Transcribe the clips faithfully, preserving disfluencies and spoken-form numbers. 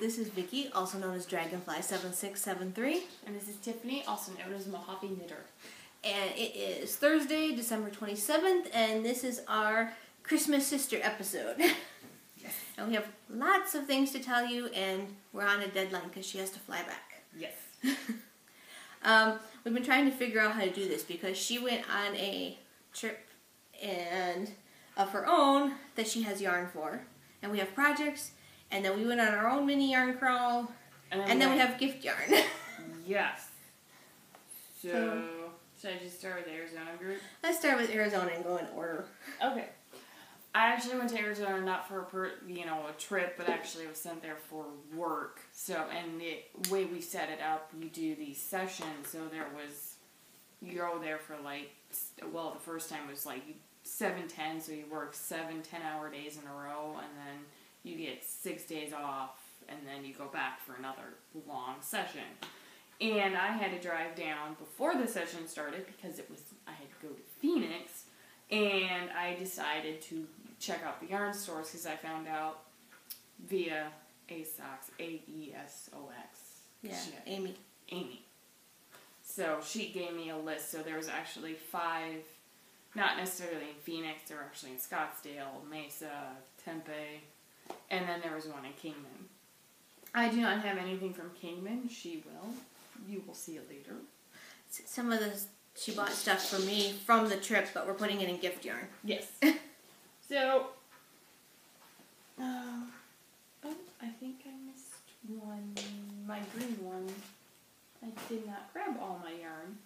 this is Vicky, also known as Dragonfly seven six seven three. And this is Tiffany, also known as MojaveKnitter. And it is Thursday, December twenty-seventh, and this is our Christmas Sister episode. Yes. And we have lots of things to tell you, and we're on a deadline because she has to fly back. Yes. um, we've been trying to figure out how to do this because she went on a trip and of her own that she has yarn for. And we have projects, and then we went on our own mini yarn crawl, and then, and then we have gift yarn. Yes. So, So, should I just start with the Arizona group? Let's start with Arizona and go in order. Okay. I actually went to Arizona not for a per, you know a trip, but actually was sent there for work. So, and the way we set it up, you do these sessions. So there was, you go there for like, well, the first time was like seven ten, so you work seven ten-hour days in a row, and then you get six days off, and then you go back for another long session. And I had to drive down before the session started because it was I had to go to Phoenix, and I decided to check out the yarn stores because I found out via ASOX, A E S O X. Yeah, Shit. Amy. Amy. So she gave me a list. So there was actually five, not necessarily in Phoenix, they were actually in Scottsdale, Mesa, Tempe, and then there was one in Kingman. I do not have anything from Kingman. She will. You will see it later. Some of the, she bought stuff for me from the trip, but we're putting it in gift yarn. Yes. So, um, oh, I think I missed one, my green one. I did not grab all my yarn.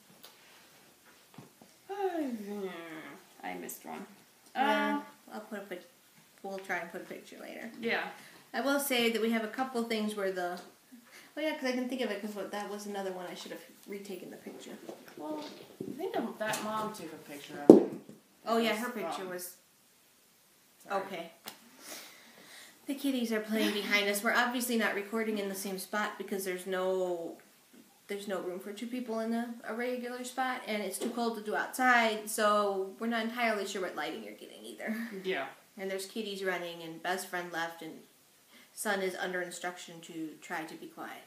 I missed one. Yeah, Um, I'll put a pic. We'll try and put a picture later. yeah. I will say that we have a couple things where the. Oh yeah, because I can think of it because that was another one I should have retaken the picture. Well, I think that mom took a picture of it. Oh yeah, her picture was. Sorry. Okay. The kitties are playing behind us. We're obviously not recording in the same spot because there's no. There's no room for two people in a, a regular spot, and it's too cold to do outside, so we're not entirely sure what lighting you're getting either. Yeah. And there's kitties running, and best friend left, and son is under instruction to try to be quiet.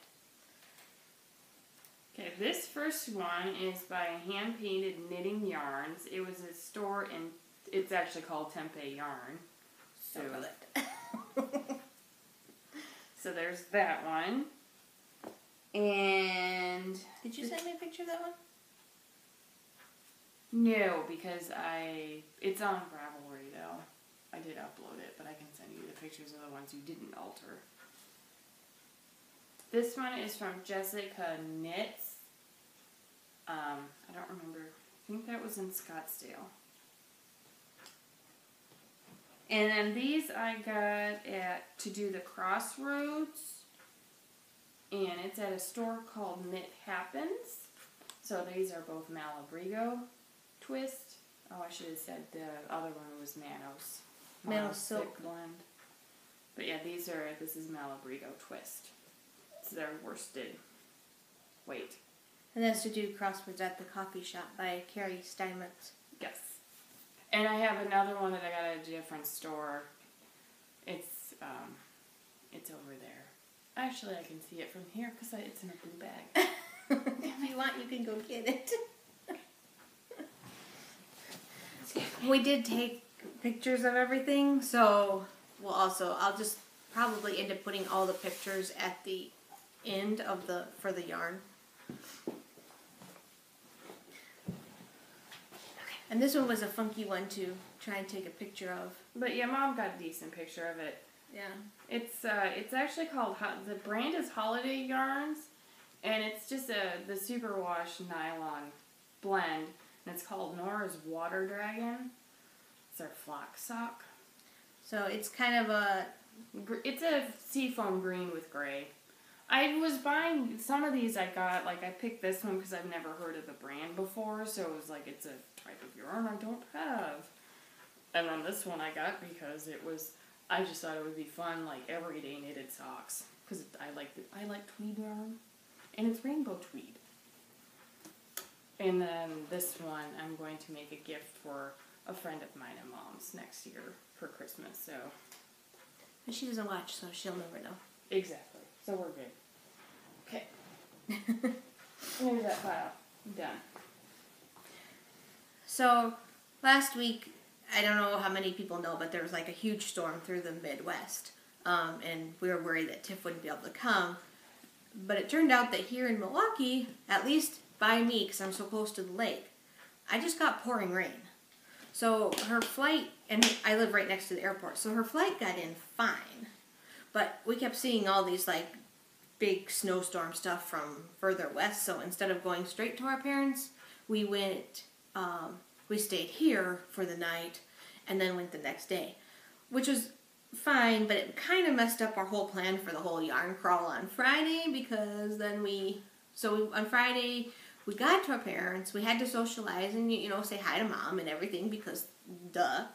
Okay, this first one is by Hand Painted Knitting Yarns. It was a store in, it's actually called Tempe Yarn. So, so there's that one. And did you send me a picture of that one? No, because I it's on Ravelry though. I did upload it, but I can send you the pictures of the ones you didn't alter. This one is from Jessica Knits. Um, I don't remember. I think that was in Scottsdale. And then these I got at to do the Crossroads. And it's at a store called Knit Happens. So these are both Malabrigo twist. Oh, I should have said the other one was Manos. Manos silk blend. But yeah, these are, this is Malabrigo twist. It's their worsted weight. And that's to do Crosswords at the Coffee Shop by Carrie Steinmetz. Yes. And I have another one that I got at a different store. It's, um, it's over there. Actually, I can see it from here because it's in a blue bag. If you want, you can go get it. We did take pictures of everything, so we'll also, I'll just probably end up putting all the pictures at the end of the, for the yarn. Okay. And this one was a funky one to try and take a picture of. But yeah, Mom got a decent picture of it. Yeah. It's uh, it's actually called, the brand is Holiday Yarns, and it's just a the superwash nylon blend, and it's called Nora's Water Dragon. It's our flock sock. So it's kind of a... It's a seafoam green with gray. I was buying, some of these I got, like I picked this one because I've never heard of the brand before, so it was like it's a type of yarn I don't have. And then this one I got because it was... I just thought it would be fun, like everyday knitted socks, because I like the, I like tweed yarn, and it's rainbow tweed. And then this one, I'm going to make a gift for a friend of mine and Mom's next year for Christmas. So, but she doesn't watch, so she'll never know. Exactly. So we're good. Okay. There's that file. Done. So, last week, I don't know how many people know, but there was like a huge storm through the Midwest. Um, and we were worried that Tiff wouldn't be able to come. But it turned out that here in Milwaukee, at least by me, because I'm so close to the lake, I just got pouring rain. So her flight, and I live right next to the airport, so her flight got in fine. But we kept seeing all these like big snowstorm stuff from further west, so instead of going straight to our parents, we went, um, we stayed here for the night and then went the next day, which was fine, but it kind of messed up our whole plan for the whole yarn crawl on Friday, because then we, so we, on Friday, we got to our parents, we had to socialize and, you know, say hi to mom and everything, because duh.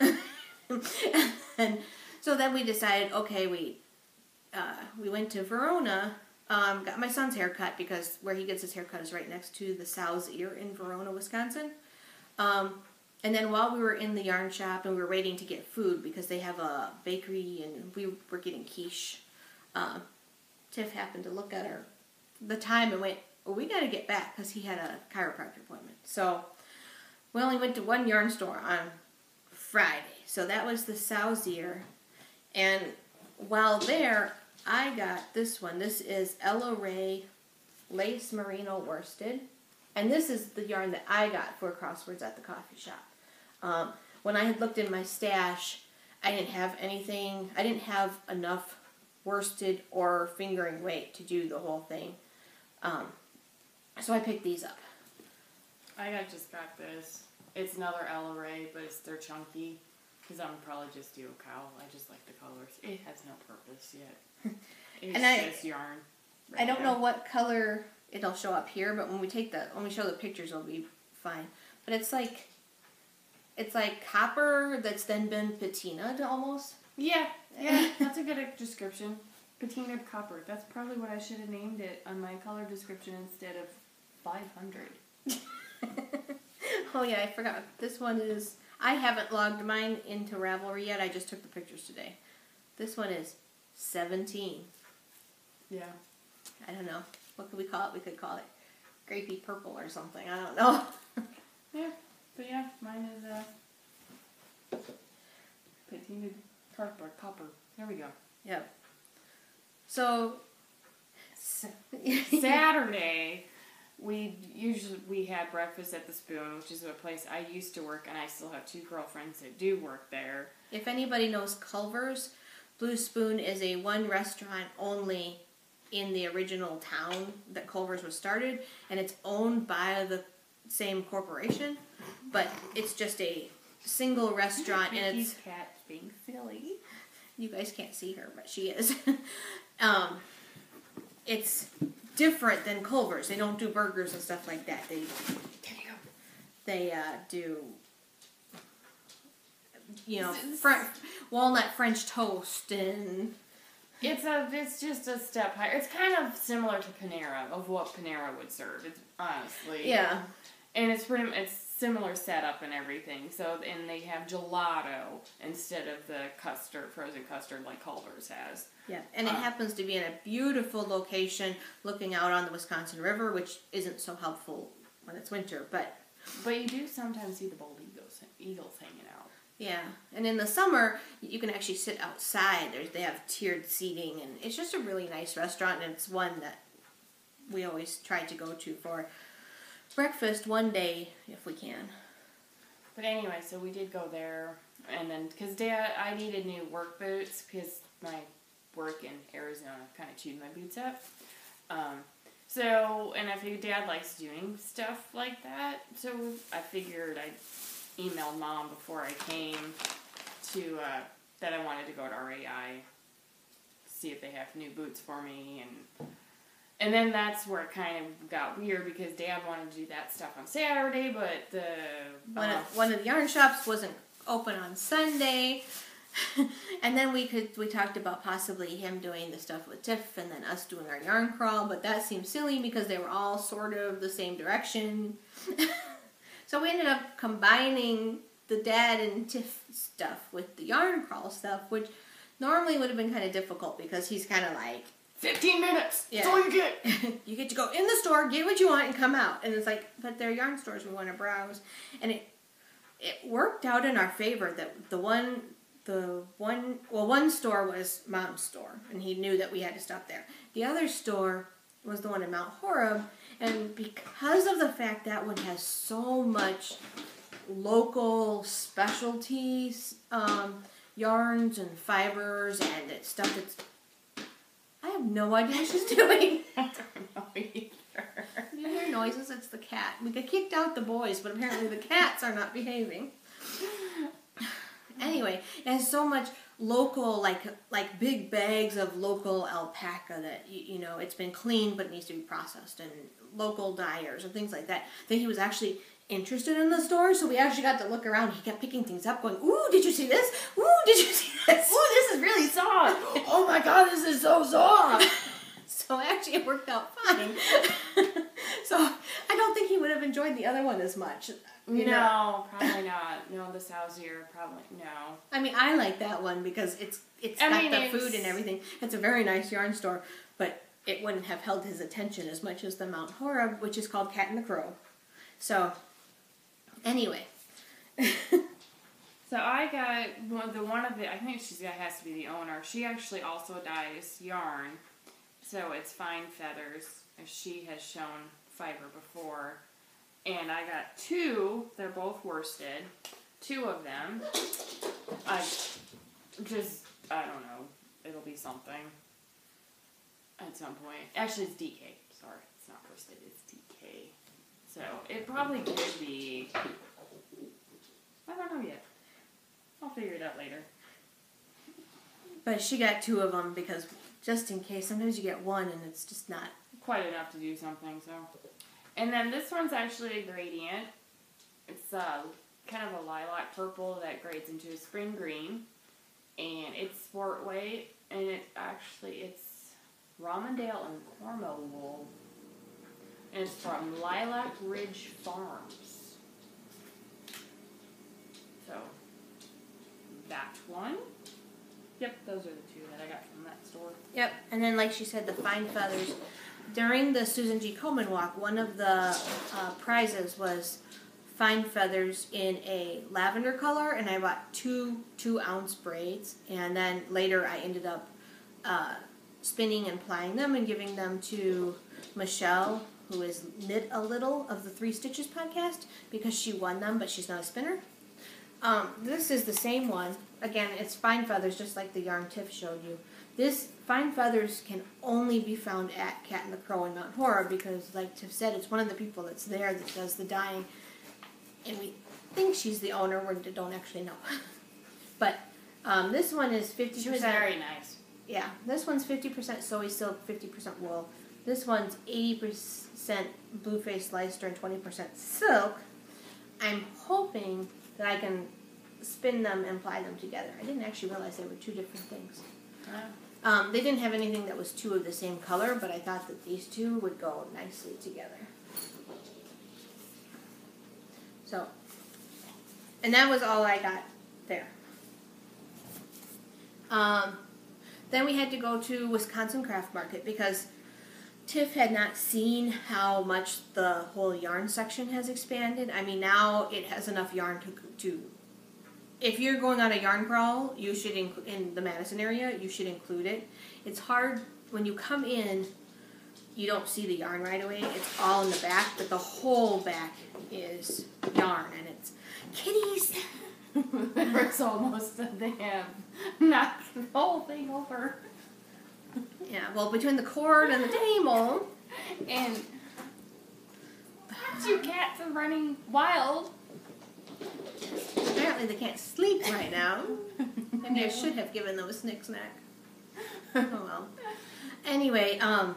And so then we decided, okay, we, uh, we went to Verona, um, got my son's haircut, because where he gets his haircut is right next to the Sow's Ear in Verona, Wisconsin. Um, and then while we were in the yarn shop and we were waiting to get food, because they have a bakery and we were getting quiche, uh, Tiff happened to look at our, the time and went, well, we got to get back, because he had a chiropractor appointment. So we only went to one yarn store on Friday. So that was the Sow's Ear. And while there, I got this one. This is Ella Ray Lace Merino Worsted. And this is the yarn that I got for Crosswords at the coffee shop. Um, when I had looked in my stash, I didn't have anything. I didn't have enough worsted or fingering weight to do the whole thing. Um, so I picked these up. I got just got this. It's another Ella Ray, but it's they're chunky. Because I'm probably just do a cow. I just like the colors. It has no purpose yet. It's and I, just yarn. Right I don't there. know what color it'll show up here, but when we take the when we show the pictures, it'll be fine. But it's like it's like copper that's then been patinaed almost. Yeah, yeah, that's a good description. Patinaed copper. That's probably what I should have named it on my color description instead of five hundred. Oh yeah, I forgot. This one is. I haven't logged mine into Ravelry yet. I just took the pictures today. This one is seventeen. Yeah. I don't know. What could we call it? We could call it grapey purple or something. I don't know. Yeah. But yeah, mine is uh, patinaed copper. Copper. There we go. Yep. So, Saturday, we usually we had breakfast at the Spoon, which is a place I used to work, and I still have two girlfriends that do work there. If anybody knows Culver's, Blue Spoon is a one restaurant only in the original town that Culver's was started, and it's owned by the same corporation, but it's just a single restaurant, and it's cat being silly. You guys can't see her, but she is. um, it's different than Culver's. They don't do burgers and stuff like that. They, there you go. They uh, do, you know, fr- walnut French toast and. It's a. It's just a step higher. It's kind of similar to Panera, of what Panera would serve. It's honestly. Yeah. And it's pretty. It's similar setup and everything. So and they have gelato instead of the custard, frozen custard like Culver's has. Yeah, and it uh, happens to be in a beautiful location looking out on the Wisconsin River, which isn't so helpful when it's winter, but... But you do sometimes see the bald eagles, eagles hanging out. Yeah, and in the summer, you can actually sit outside. There's, they have tiered seating, and it's just a really nice restaurant, and it's one that we always try to go to for breakfast one day, if we can. But anyway, so we did go there, and then, because Dad, I needed new work boots, because my work in Arizona kind of chewed my boots up. Um, so, and I figured Dad likes doing stuff like that, so I figured I'd email Mom before I came to, uh, that I wanted to go to R A I, see if they have new boots for me, and and then that's where it kind of got weird, because Dad wanted to do that stuff on Saturday, but the... One, uh, of, one of the yarn shops wasn't open on Sunday. And then we could we talked about possibly him doing the stuff with Tiff and then us doing our yarn crawl, but that seemed silly because they were all sort of the same direction. So we ended up combining the Dad and Tiff stuff with the yarn crawl stuff, which normally would have been kind of difficult because he's kind of like fifteen minutes. Yeah. That's all you get. You get to go in the store, get what you want, and come out. And it's like, but they're yarn stores. We want to browse, and it it worked out in our favor. That the one, the one, well, one store was Mom's store, and he knew that we had to stop there. The other store was the one in Mount Horeb, and because of the fact that one has so much local specialties, um, yarns and fibers, and it's stuff that's, I have no idea what she's doing. I don't know either. You hear noises? It's the cat. We got kicked out the boys, but apparently the cats are not behaving. Anyway, it has so much local, like like big bags of local alpaca that, you, you know, it's been cleaned but it needs to be processed, and local dyers and things like that. I think he was actually interested in the store, so we actually got to look around. He kept picking things up, going, ooh, did you see this? Ooh, did you see this? Ooh, this is really soft. Oh my god, this is so soft. So actually it worked out fine. So I don't think he would have enjoyed the other one as much. You no, know? Probably not. No, the Sousier, probably, no. I mean, I like that one because it's it's I got mean, the it's, food and everything. It's a very nice yarn store, but it wouldn't have held his attention as much as the Mount Horeb, which is called Cat and the Crow. So, anyway. So I got one, the one of the, I think she's got, has to be the owner. She actually also dyes yarn. So it's fine feathers, as she has shown fiber before. And I got two, they're both worsted, two of them. I just, I don't know, it'll be something at some point. Actually, it's D K, sorry, it's not worsted, it's D K. So it probably could be, I don't know yet. I'll figure it out later. But she got two of them because just in case, sometimes you get one and it's just not quite enough to do something, so. And then this one's actually a gradient. It's uh, kind of a lilac purple that grades into a spring green. And it's sport weight, and it actually, it's Romandale and Cormo wool. And it's from Lilac Ridge Farms. So, that one. Yep, those are the two that I got from that store. Yep, and then like she said, the fine feathers. During the Susan G. Komen walk, one of the uh, prizes was fine feathers in a lavender color, and I bought two two ounce braids, and then later I ended up uh, spinning and plying them and giving them to Michelle, who is Knit a Little of the Three Stitches podcast, because she won them, but she's not a spinner. Um, this is the same one. Again, it's fine feathers, just like the yarn Tiff showed you. This fine feathers can only be found at Cat and the Crow in Mount Horeb because, like Tiff said, it's one of the people that's there that does the dyeing. And we think she's the owner. We don't actually know. But um, this one is fifty percent. She was very nice. Yeah, this one's fifty percent soy silk, fifty percent wool. This one's eighty percent blue-faced Leicester and twenty percent silk. I'm hoping that I can spin them and ply them together. I didn't actually realize they were two different things. Uh, Um, they didn't have anything that was two of the same color, but I thought that these two would go nicely together. So, and that was all I got there. Um, then we had to go to Wisconsin Craft Market because Tiff had not seen how much the whole yarn section has expanded. I mean, now it has enough yarn to to. If you're going on a yarn crawl, you should include in the Madison area. You should include it. It's hard when you come in. You don't see the yarn right away. It's all in the back, but the whole back is yarn, and it's kitties. It's almost they have knocked the whole thing over. Yeah, well, between the cord and the table, and two cats are running wild. Apparently they can't sleep right now. Maybe I should have given them a snick snack. Oh well. Anyway, um...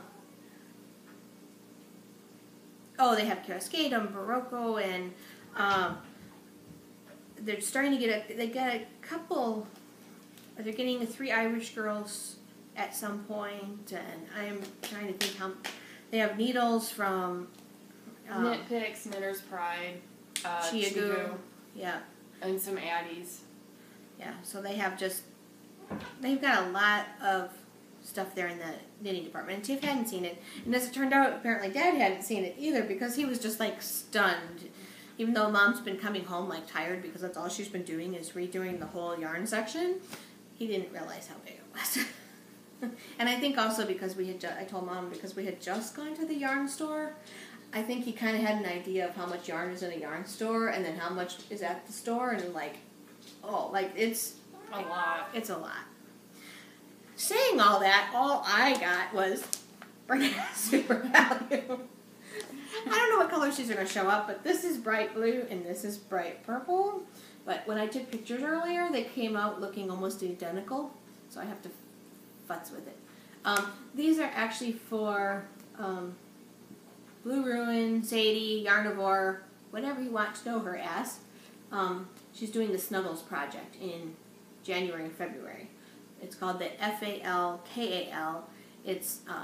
oh, they have Cascadum, Barocco, and um, they're starting to get a... They got a couple... They're getting three Irish girls at some point, and I'm trying to think how... They have needles from... Um, Knit Picks, Knitter's Pride, uh, Chiagoo. Chiagoo, Yeah. and some Addies. Yeah, so they have just, they've got a lot of stuff there in the knitting department. And Tiff hadn't seen it. And as it turned out, apparently Dad hadn't seen it either because he was just like stunned. Even though Mom's been coming home like tired because that's all she's been doing is redoing the whole yarn section, he didn't realize how big it was. And I think also because we had, ju- I told Mom, because we had just gone to the yarn store, I think he kind of had an idea of how much yarn is in a yarn store and then how much is at the store, and like, oh, like it's a lot. It's a lot. Saying all that, all I got was Bernadette Super Value. I don't know what colors these are going to show up, but this is bright blue and this is bright purple. But when I took pictures earlier, they came out looking almost identical, so I have to futz with it. Um, these are actually for um, Blue Ruin, Sadie, Yarnivore, whatever you want to know her as. Um, she's doing the Snuggles project in January and February. It's called the F A L K A L. It's uh,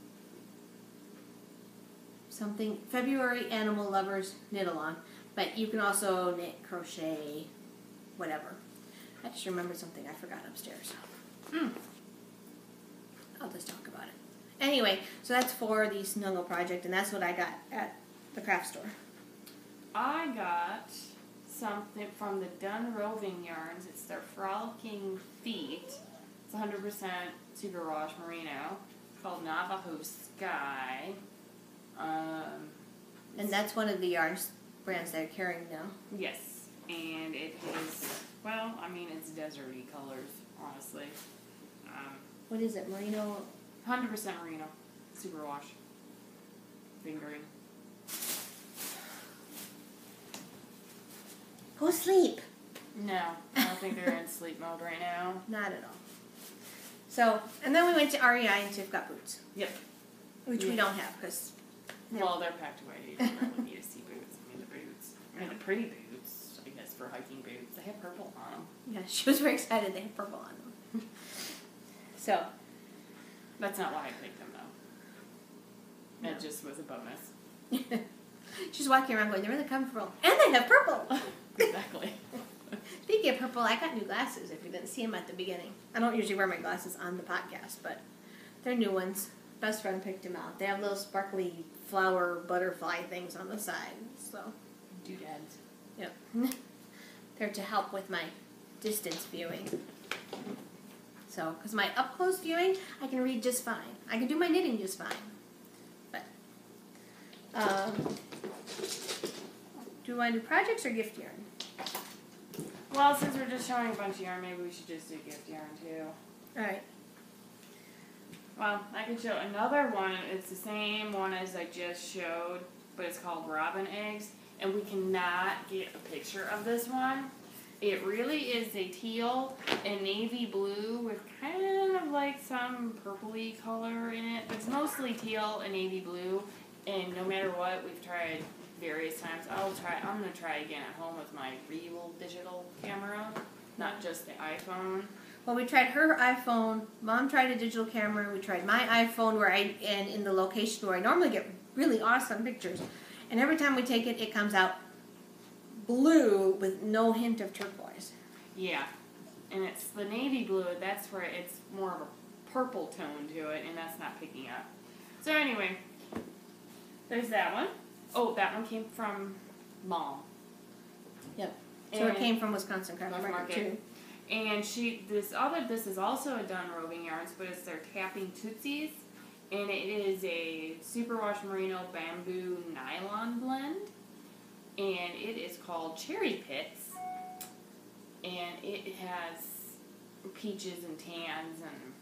something, February Animal Lovers Knit-Along. But you can also knit, crochet, whatever. I just remembered something I forgot upstairs. Mm. I'll just talk about it. Anyway, so that's for the Snuggle project, and that's what I got at the craft store. I got something from the Dun Roving Yarns. It's their Frolicking Feet. It's one hundred percent superwash merino. It's called Navajo Sky. Um, and that's one of the yarns brands they're carrying now. Yes, and it is, well, I mean, it's deserty colors, honestly. Um, what is it, merino? one hundred percent merino. Superwash. Fingering. Go sleep. No, I don't think they're in sleep mode right now. Not at all. So, and then we went to R E I and Tiff got boots. Yep. Which yeah. we don't have because... Well, they're packed away. You don't really need to see boots. I mean, the boots. I mean, the pretty boots, I guess, for hiking boots. They have purple on them. Yeah, she was very excited they had purple on them. So. That's not why I picked them, though. No. It just was a bonus. She's walking around going, they're really comfortable. And they have purple! Exactly. Speaking of purple, I got new glasses if you didn't see them at the beginning. I don't usually wear my glasses on the podcast, but they're new ones. Best friend picked them out. They have little sparkly flower butterfly things on the side. So Doodads. Yep. They're to help with my distance viewing. So, because my up close viewing, I can read just fine. I can do my knitting just fine. But, um, do you want to do projects or gift yarn? Well, since we're just showing a bunch of yarn, maybe we should just do gift yarn too. Alright. Well, I can show another one. It's the same one as I just showed, but it's called Robin Eggs. And we cannot get a picture of this one. It really is a teal and navy blue with kind of like some purpley color in it. But it's mostly teal and navy blue. And no matter what, we've tried various times. I'll try. I'm going to try again at home with my real digital camera, not just the iPhone. Well, we tried her iPhone. Mom tried a digital camera. We tried my iPhone, where I and in the location where I normally get really awesome pictures. And every time we take it, it comes out blue with no hint of turquoise. Yeah, and it's the navy blue. That's where it's more of a purple tone to it, and that's not picking up. So anyway, there's that one. Oh, that one came from Mom. Yep. So and it came from Wisconsin Craft Market, Market too. And she, this other, this is also a Dun Roving Yarns, but it's their Tapping Tootsies. And it is a superwash merino bamboo nylon blend. And it is called Cherry Pits. And it has peaches and tans and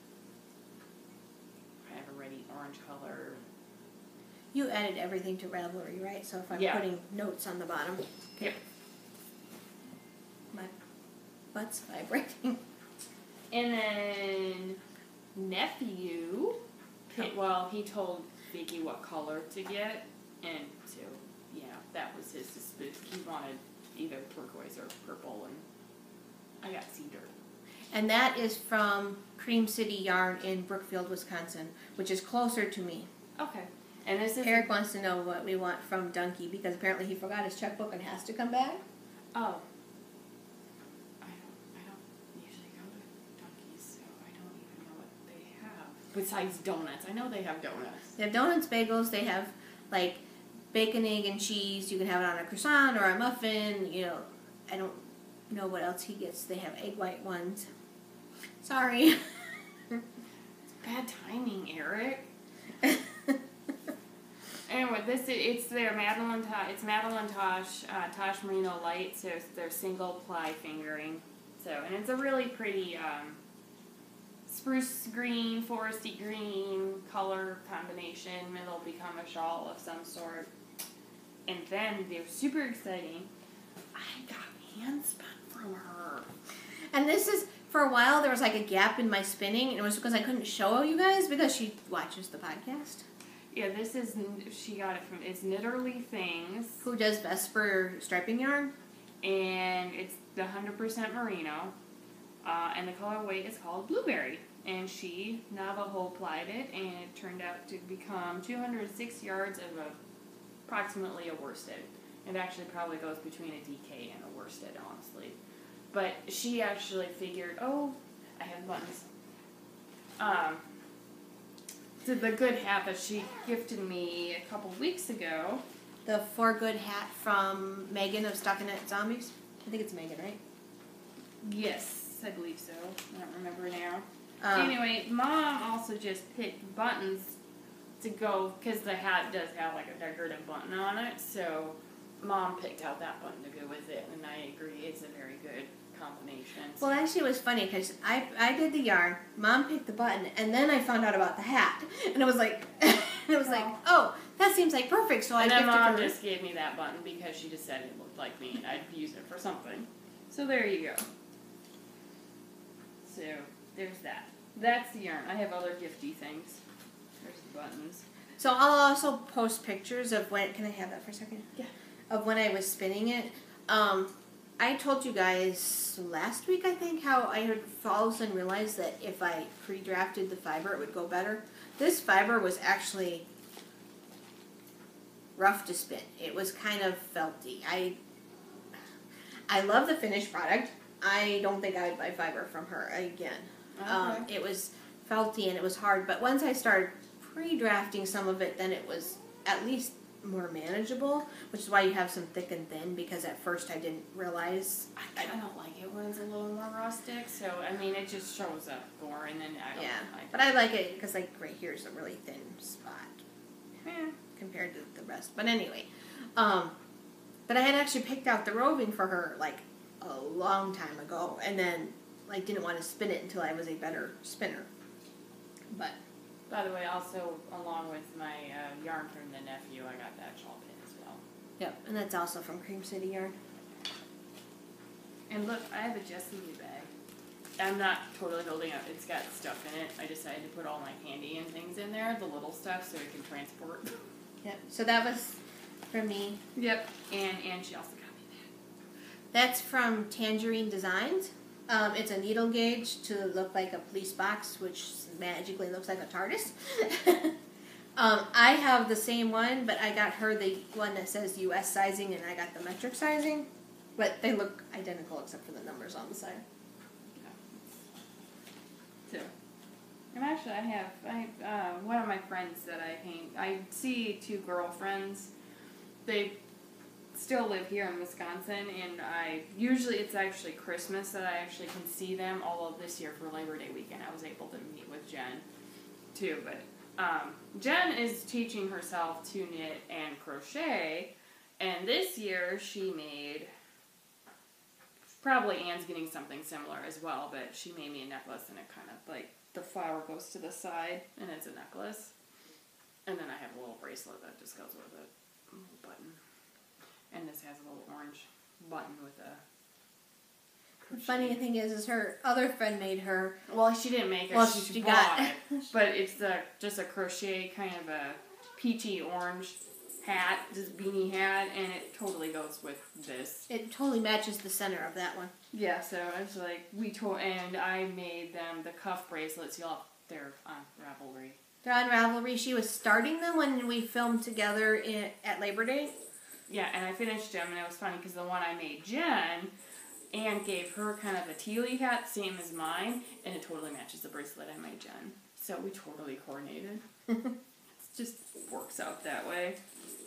kind of a reddy orange color. You added everything to Ravelry, right? So if I'm yeah. putting notes on the bottom. Okay. Yep. My butt's vibrating. And then nephew, oh. well, he told Vicky what color to get, and so, you know, that was his dispute. He wanted either turquoise or purple, and I got cedar. And that is from Cream City Yarn in Brookfield, Wisconsin, which is closer to me. Okay. And this is Eric wants to know what we want from Donkey because apparently he forgot his checkbook and has to come back. Oh. I don't, I don't usually go to Donkeys, so I don't even know what they have. besides donuts. I know they have donuts. They have donuts, bagels. They have like bacon, egg, and cheese. You can have it on a croissant or a muffin. You know, I don't know what else he gets. They have egg white ones. Sorry. Bad timing, Eric. Anyway, this it's their Madeline Tosh. It's Madeline Tosh uh, Tosh Merino Light. So it's their single ply fingering. So and it's a really pretty um, spruce green, foresty green color combination. It'll become a shawl of some sort. And then they're super exciting. I got hand spun from her. And this is, for a while, there was like a gap in my spinning, and it was because I couldn't show you guys because she watches the podcast. Yeah, this is, she got it from, it's Knitterly Things. Who does Vesper striping yarn. And it's the one hundred percent merino. Uh, and the colorway is called Blueberry. And she Navajo plied it, and it turned out to become two hundred six yards of a, approximately a worsted. It actually probably goes between a D K and a worsted, honestly. But she actually figured, oh, I have buttons. Um, so the good hat that she gifted me a couple weeks ago. The For Good hat from Megan of Stockinette Zombies. I think it's Megan, right? Yes, I believe so. I don't remember now. Um, anyway, Mom also just picked buttons to go, because the hat does have like a decorative button on it, so Mom picked out that button to go with it, and I agree, it's a very good combination. Well, actually, it was funny, because I, I did the yarn, Mom picked the button, and then I found out about the hat, and it was like, it was like, oh, that seems like perfect, so and I then gifted Mom her. just gave me that button because she just said it looked like me, and I'd use it for something. So there you go. So, there's that. That's the yarn. I have other gifty things. There's the buttons. So I'll also post pictures of when, can I have that for a second? Yeah. Of when I was spinning it. Um, I told you guys last week, I think, how I had all of a sudden realized that if I pre-drafted the fiber, it would go better. This fiber was actually rough to spin. It was kind of felty. I, I love the finished product. I don't think I would buy fiber from her again. Okay. Um, it was felty and it was hard, but once I started pre-drafting some of it, then it was at least more manageable, which is why you have some thick and thin, because at first I didn't realize. I kind of like it when it's a little more rustic, so, I mean, it just shows up more, and then I don't Yeah, like but I like it because, like, right here is a really thin spot Yeah. compared to the rest. But anyway, um, but I had actually picked out the roving for her, like, a long time ago, and then, like, didn't want to spin it until I was a better spinner. But By the way, also, along with my uh, yarn from the nephew, I got that shawl pin as well. yep, and that's also from Cream City Yarn. And look, I have a Jessie bag. I'm not totally holding up. It's got stuff in it. I decided to put all my candy and things in there, the little stuff, so it can transport. Yep. So that was for me. Yep. And and she also got me that. That's from Tangerine Designs. Um, it's a needle gauge to look like a police box, which magically looks like a TARDIS. um, I have the same one, but I got her the one that says U S sizing, and I got the metric sizing. But they look identical except for the numbers on the side. So, and actually, I have I uh, one of my friends that I paint. I see two girlfriends. They still live here in Wisconsin, and I usually it's actually Christmas that I actually can see them. Although this year for Labor Day weekend, I was able to meet with Jen too. But um, Jen is teaching herself to knit and crochet, and this year she made. Probably Anne's getting something similar as well, but she made me a necklace, and it kind of like the flower goes to the side, and it's a necklace. And then I have a little bracelet that just goes with it, a little button. And this has a little orange button with a crochet. The funny thing is, is her other friend made her. Well, she didn't make it. Well, she, she bought got it, but it's the just a crochet kind of a peachy orange hat, this beanie hat, and it totally goes with this. It totally matches the center of that one. Yeah, so it's like we told, and I made them the cuff bracelets. Y'all, they're on Ravelry. They're on Ravelry. She was starting them when we filmed together in, at Labor Day. Yeah, and I finished them, and it was funny because the one I made Jen, Anne gave her kind of a tealy hat, same as mine, and it totally matches the bracelet I made Jen. So we totally coordinated. It just works out that way.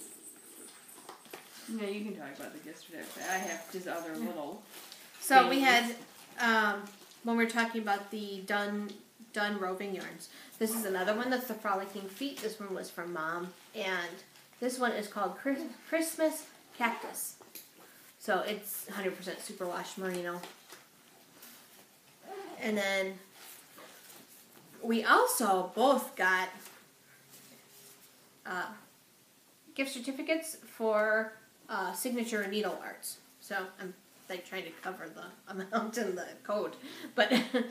Yeah, you can talk about the gift certificate. I have just other little. So things. we had um, when we were talking about the done done roving yarns. This is another one that's the Frolicking Feet. This one was from Mom, and this one is called Chris- Christmas Cactus. So it's one hundred percent superwash merino. And then we also both got uh, gift certificates for uh, signature needle arts. So I'm like trying to cover the amount and the code, but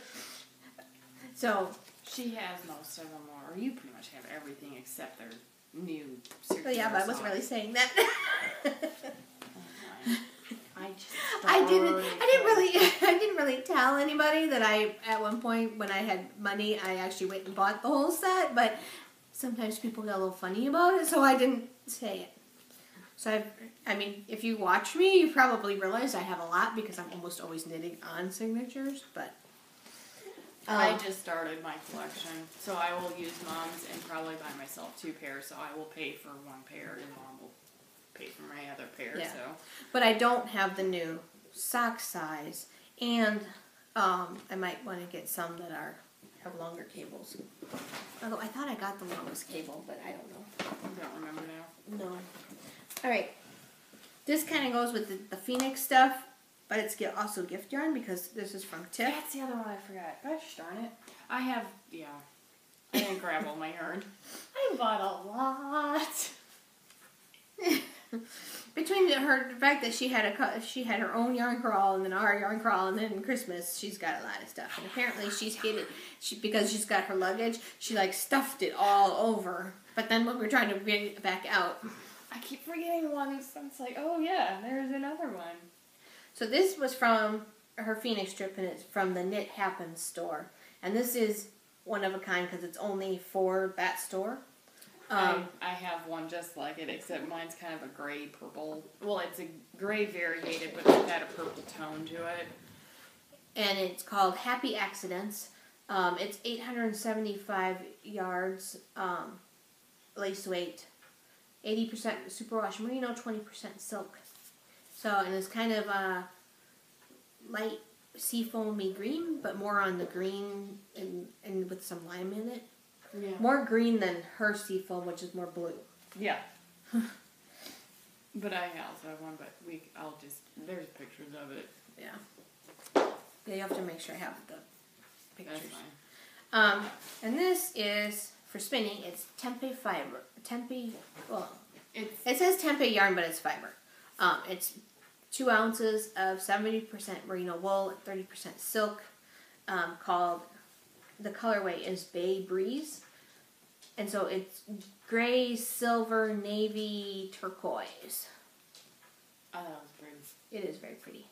so she has most of them, or you pretty much have everything except their new. Oh yeah, but I wasn't really saying that. I just I didn't. I didn't really. I didn't really tell anybody that I at one point when I had money I actually went and bought the whole set. But sometimes people get a little funny about it, so I didn't say it. So I. I mean, if you watch me, you probably realize I have a lot because I'm almost always knitting on signatures. But um, I just started my collection, so I will use Mom's and probably buy myself two pairs. So I will pay for one pair, and Mom will pay for my other pair. Yeah. So, but I don't have the new sock size, and um, I might want to get some that are have longer cables. Although I thought I got the longest cable, but I don't know. I don't remember now. No. All right. This kind of goes with the, the Phoenix stuff, but it's get, also gift yarn because this is from Tiff. That's the other one I forgot. Gosh darn it. I have, yeah. I didn't grab all my yarn. I bought a lot. Between the, her the fact that she had a she had her own yarn crawl and then our yarn crawl and then Christmas, she's got a lot of stuff. And apparently she's hid it she, because she's got her luggage. She like stuffed it all over. But then when we were trying to bring it back out, I keep forgetting one. So it's like, oh yeah, there's another one. So this was from her Phoenix trip, and it's from the Knit Happens store. And this is one of a kind because it's only for that store. Um, I, I have one just like it, except mine's kind of a gray purple. Well, it's a gray variegated, but it's got a purple tone to it. And it's called Happy Accidents. Um, it's eight hundred seventy-five yards, um, lace weight, eighty percent superwash merino, twenty percent silk. So, and it's kind of a light seafoamy green, but more on the green and, and with some lime in it. Yeah. More green than her seafoam, which is more blue. Yeah. But I also have one, but we, I'll just, there's pictures of it. Yeah. Yeah, you have to make sure I have the pictures. That's fine. Um, and this is, for spinning, it's Tempe fiber. Tempe, well, It's, it says Tempe yarn, but it's fiber. Um, it's two ounces of seventy percent merino wool, thirty percent silk, um, called, the colorway is Bay Breeze. And so it's gray, silver, navy, turquoise. oh, that was pretty. It is very pretty.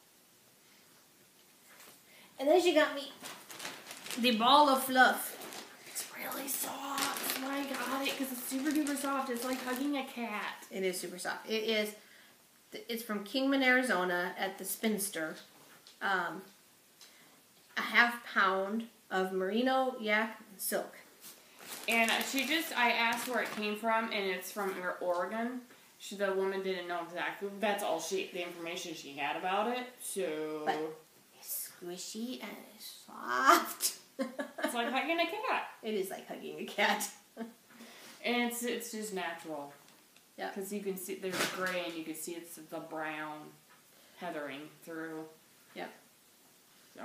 And then she got me the ball of fluff. It's really soft. Oh, I got it because it's super duper soft. It's like hugging a cat. It is super soft. It is, it's from Kingman, Arizona at the Spinster. Um, a half pound of merino, yak, and silk. And she just, I asked where it came from, and it's from Oregon. She, the woman didn't know exactly. That's all she, the information she had about it. So But it's squishy and it's soft. it's like hugging a cat. It is like hugging a cat. And it's it's just natural. Yeah. Because you can see there's gray, and you can see it's the brown heathering through. Yep. So.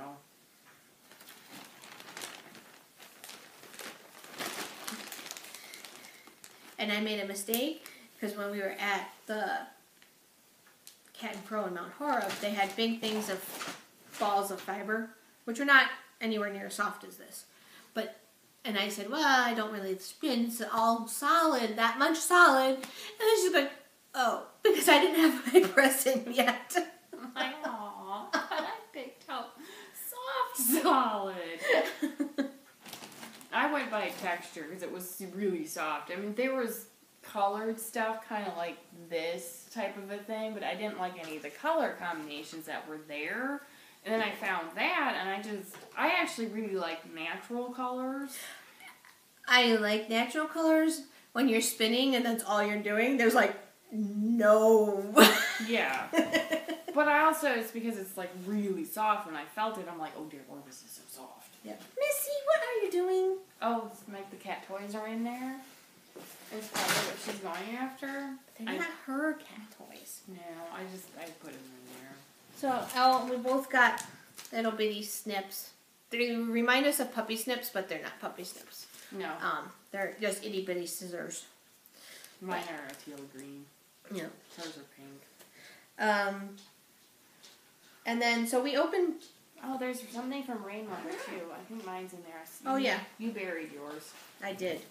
And I made a mistake because when we were at the Cat and Crow in Mount Horeb, they had big things of balls of fiber, which are not anywhere near as soft as this. But, and I said, well, I don't really spin so all solid, that much solid. And then she's like, oh, because I didn't have my press in yet. I'm like, aw, I picked out soft solid. I went by texture because it was really soft. I mean, there was colored stuff, kind of like this type of a thing, but I didn't like any of the color combinations that were there. And then I found that, and I just, I actually really like natural colors. I like natural colors when you're spinning and that's all you're doing. There's like no. Yeah. But I also, it's because it's like really soft. When I felt it, I'm like, oh dear Lord, this is so soft. Yeah. Missy, what are you doing? Oh, it's like the cat toys are in there. It's probably what she's going after. They're I, not her cat toys. No, I just, I put them in there. So, oh, we both got little bitty snips. They remind us of puppy snips, but they're not puppy snips. No. Um, they're just itty bitty scissors. Mine are a teal green. Yeah. Hers are pink. Um, and then, so we opened... Oh, there's something from Rain Lover, too. I think mine's in there. I see Oh, yeah. You buried yours. I did.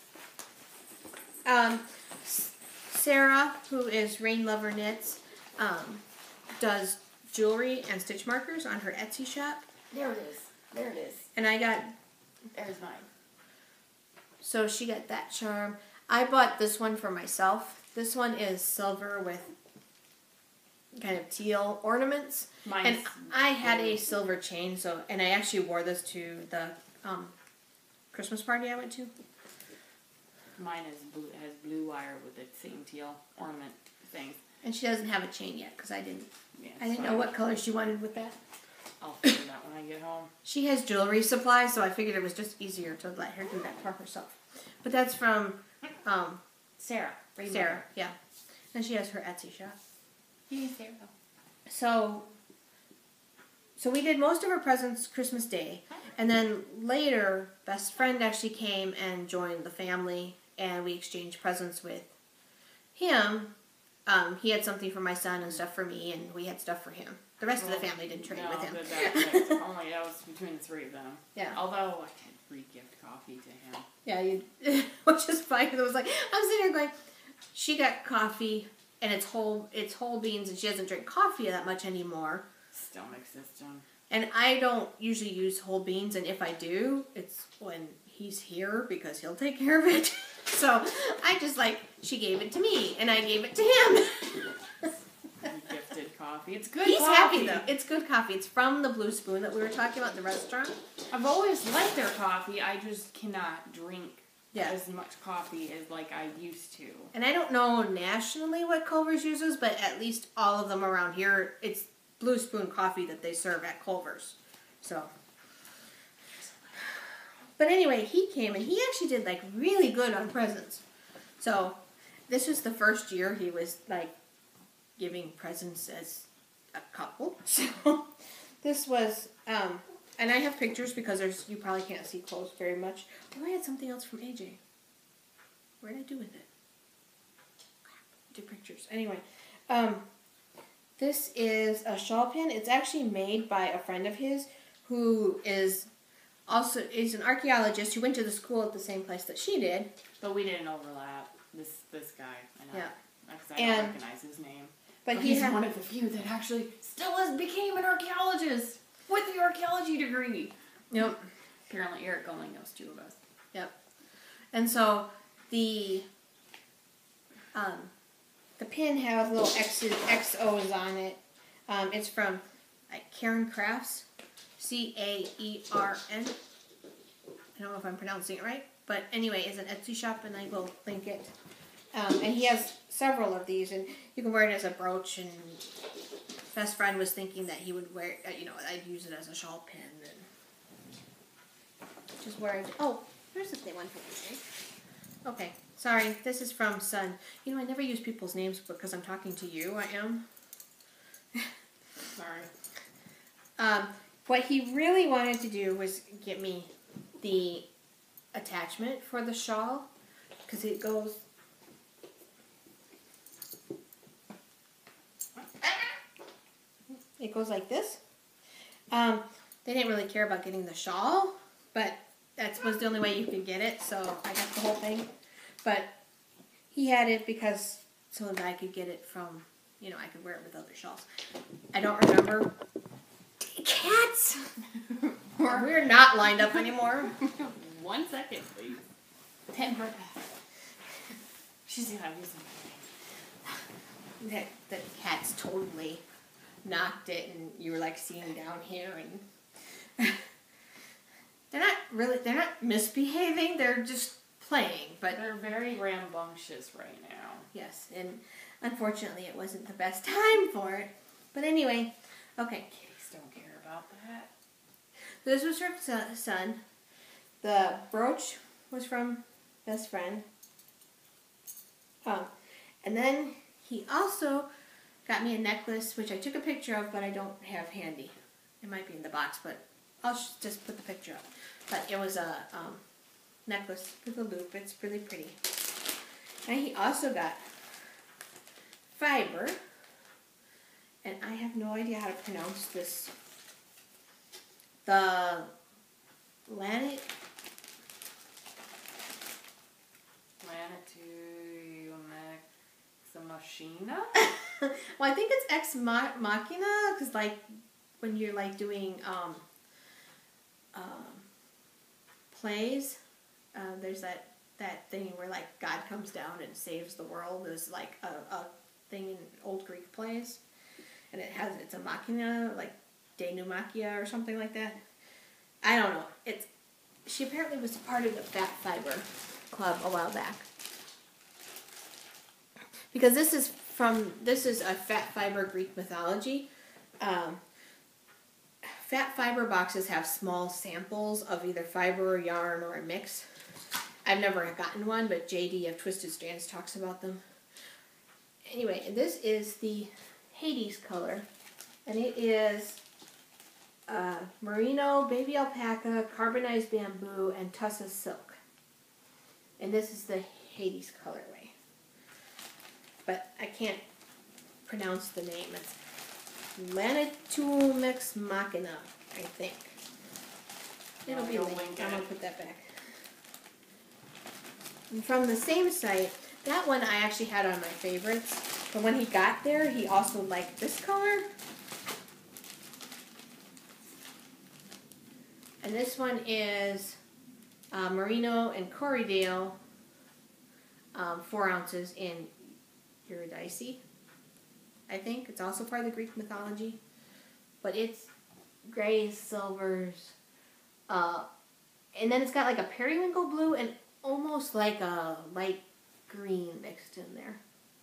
Um, Sarah, who is Rain Lover Knits, um, does jewelry and stitch markers on her Etsy shop. There it is. There it is. And I got... There's mine. So she got that charm. I bought this one for myself. This one is silver with kind of teal ornaments. Mine's and I had a silver chain, so and I actually wore this to the um, Christmas party I went to. Mine is blue, has blue wire with the same teal ornament thing. And she doesn't have a chain yet because I didn't. Yeah, I didn't so know what color she wanted with that. I'll figure that when I get home. She has jewelry supplies, so I figured it was just easier to let her do that for herself. But that's from um, Sarah. Sarah, yeah. And she has her Etsy shop. Hey, Sarah. So, so we did most of our presents Christmas Day. And then later, best friend actually came and joined the family, and we exchanged presents with him. Um, he had something for my son and stuff for me, and we had stuff for him. The rest Well, of the family didn't trade no, with him. But that's only that was between the three of them. Yeah. Although I did free gift coffee to him. Yeah, you, which is fine. It was like I'm sitting here going, she got coffee, and it's whole it's whole beans, and she doesn't drink coffee that much anymore. Stomach system. And I don't usually use whole beans, and if I do, it's when he's here because he'll take care of it. So I just like, she gave it to me, and I gave it to him. Gifted coffee. It's good He's coffee. happy, though. It's good coffee. It's from the Blue Spoon that we were talking about at the restaurant. I've always liked their coffee. I just cannot drink Yeah. as much coffee as like I used to. And I don't know nationally what Culver's uses, but at least all of them around here, it's Blue Spoon coffee that they serve at Culver's. So, but anyway, he came and he actually did like really good on presents. So, this was the first year he was like giving presents as a couple. So, this was, um, and I have pictures because there's you probably can't see close very much. Oh, I had something else from A J. What did I do with it? Do pictures. Anyway, um, this is a shawl pin. It's actually made by a friend of his who is also is an archaeologist who went to the school at the same place that she did. But we didn't overlap. This this guy. I know. Yeah. Because I And- don't recognize his name. But, But he he's had, one of the few that actually still is, became an archaeologist with the archaeology degree. Yep. Apparently Eric only knows two of us. Yep. And so the um, the pin has little X's, X O's on it. Um, it's from like Karen Crafts, C A E R N. I don't know if I'm pronouncing it right, but anyway, it's an Etsy shop, and I will link it. Um, and he has several of these, and you can wear it as a brooch. And best friend was thinking that he would wear, uh, you know, I'd use it as a shawl pin and just wear it. Oh, here's the thing one for me. Okay, sorry. This is from Sun. You know, I never use people's names because I'm talking to you. I am. Sorry. Um, what he really wanted to do was get me the attachment for the shawl because it goes. It goes like this. Um, they didn't really care about getting the shawl, but that was the only way you could get it, so I got the whole thing. But he had it because so that I could get it from, you know, I could wear it with other shawls. I don't remember. Cats! We're not lined up anymore. One second, please. Ten breaths. She's gonna do something. That the cats totally knocked it, and you were like seeing down here, and they're not really, they're not misbehaving, they're just playing, but... They're very rambunctious right now. Yes, and unfortunately it wasn't the best time for it. But anyway, okay. Kitties don't care about that. This was her son. The brooch was from best friend. Um, and then he also got me a necklace, which I took a picture of, but I don't have handy. It might be in the box, but I'll sh just put the picture up. But it was a um, necklace with a loop. It's really pretty. And he also got fiber. And I have no idea how to pronounce this. The Lanet... Machina? Well, I think it's Ex Machina, because like when you're like doing um, um, plays, uh, there's that that thing where like God comes down and saves the world. There's like a, a thing in old Greek plays, and it has it's a machina, like denoumakia or something like that. I don't know. It's she apparently was part of the Fat Fiber Club a while back. Because this is from, this is a fat fiber Greek mythology. Um, fat fiber boxes have small samples of either fiber or yarn or a mix. I've never gotten one, but J D of Twisted Strands talks about them. Anyway, this is the Hades color. And it is uh, merino, baby alpaca, carbonized bamboo, and tussa silk. And this is the Hades colorway. But I can't pronounce the name. It's Eurythmics Machina, I think. It'll be linked. I'm going to put that back. And from the same site, that one I actually had on my favorites. But when he got there, he also liked this color. And this one is uh, merino and Corriedale, um, four ounces in Eurydice, I think. It's also part of the Greek mythology. But it's grays, silvers, uh, and then it's got like a periwinkle blue and almost like a light green mixed in there.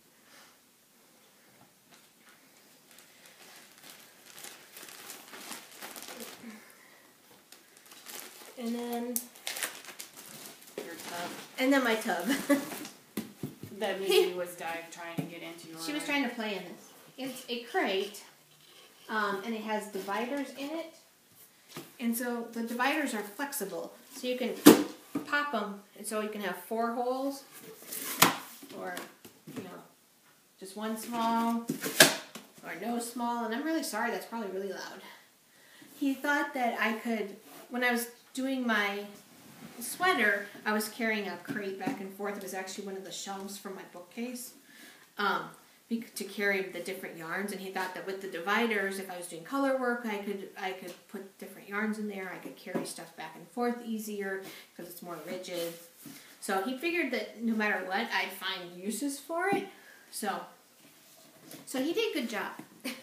And then your tub. And then my tub. That Missy was dive trying to get into. She was trying to play in this. It's a crate, um, and it has dividers in it. And so the dividers are flexible, so you can pop them, and so you can have four holes, or you know, just one small, or no small. And I'm really sorry. That's probably really loud. He thought that I could, when I was doing my sweater, I was carrying a crate back and forth. It was actually one of the shelves from my bookcase um, to carry the different yarns. And he thought that with the dividers, if I was doing color work, I could I could put different yarns in there. I could carry stuff back and forth easier because it's more rigid. So he figured that no matter what, I'd find uses for it. So, so he did a good job.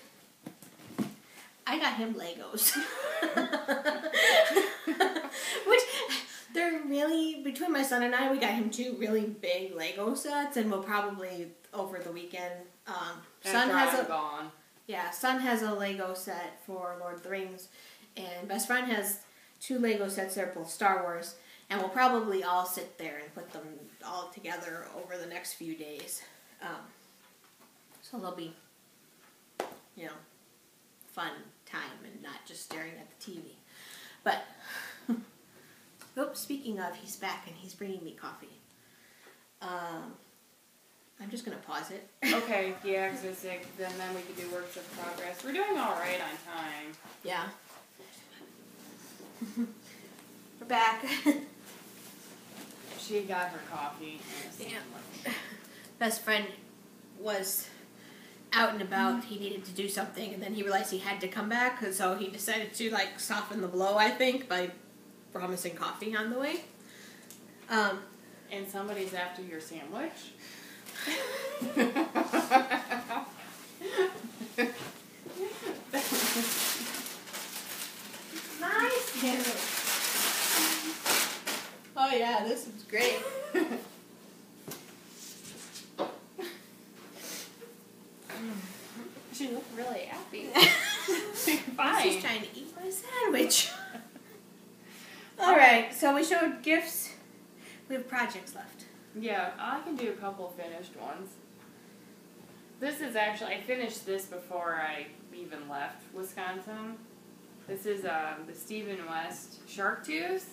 I got him Legos. Which, they're really, between my son and I, we got him two really big Lego sets, and we'll probably, over the weekend, um, son has a, gone. yeah, son has a Lego set for Lord of the Rings, and best friend has two Lego sets that are both Star Wars, and we'll probably all sit there and put them all together over the next few days. Um, so they'll be, you know, fun time and not just staring at the T V. But, oh, speaking of, he's back and he's bringing me coffee. Um, I'm just going to pause it. Okay, yeah, because it's like, then, then we can do works of progress. We're doing all right on time. Yeah. We're back. She got her coffee. Yeah. Best friend was out and about. He needed to do something, and then he realized he had to come back, and so he decided to like soften the blow, I think, by promising coffee on the way. Um, and somebody's after your sandwich. My sandwich. She looked really happy. Fine. She's trying to eat my sandwich. Alright, so we showed gifts. We have projects left. Yeah, I can do a couple finished ones. This is actually, I finished this before I even left Wisconsin. This is um, the Stephen West Shark Tooth.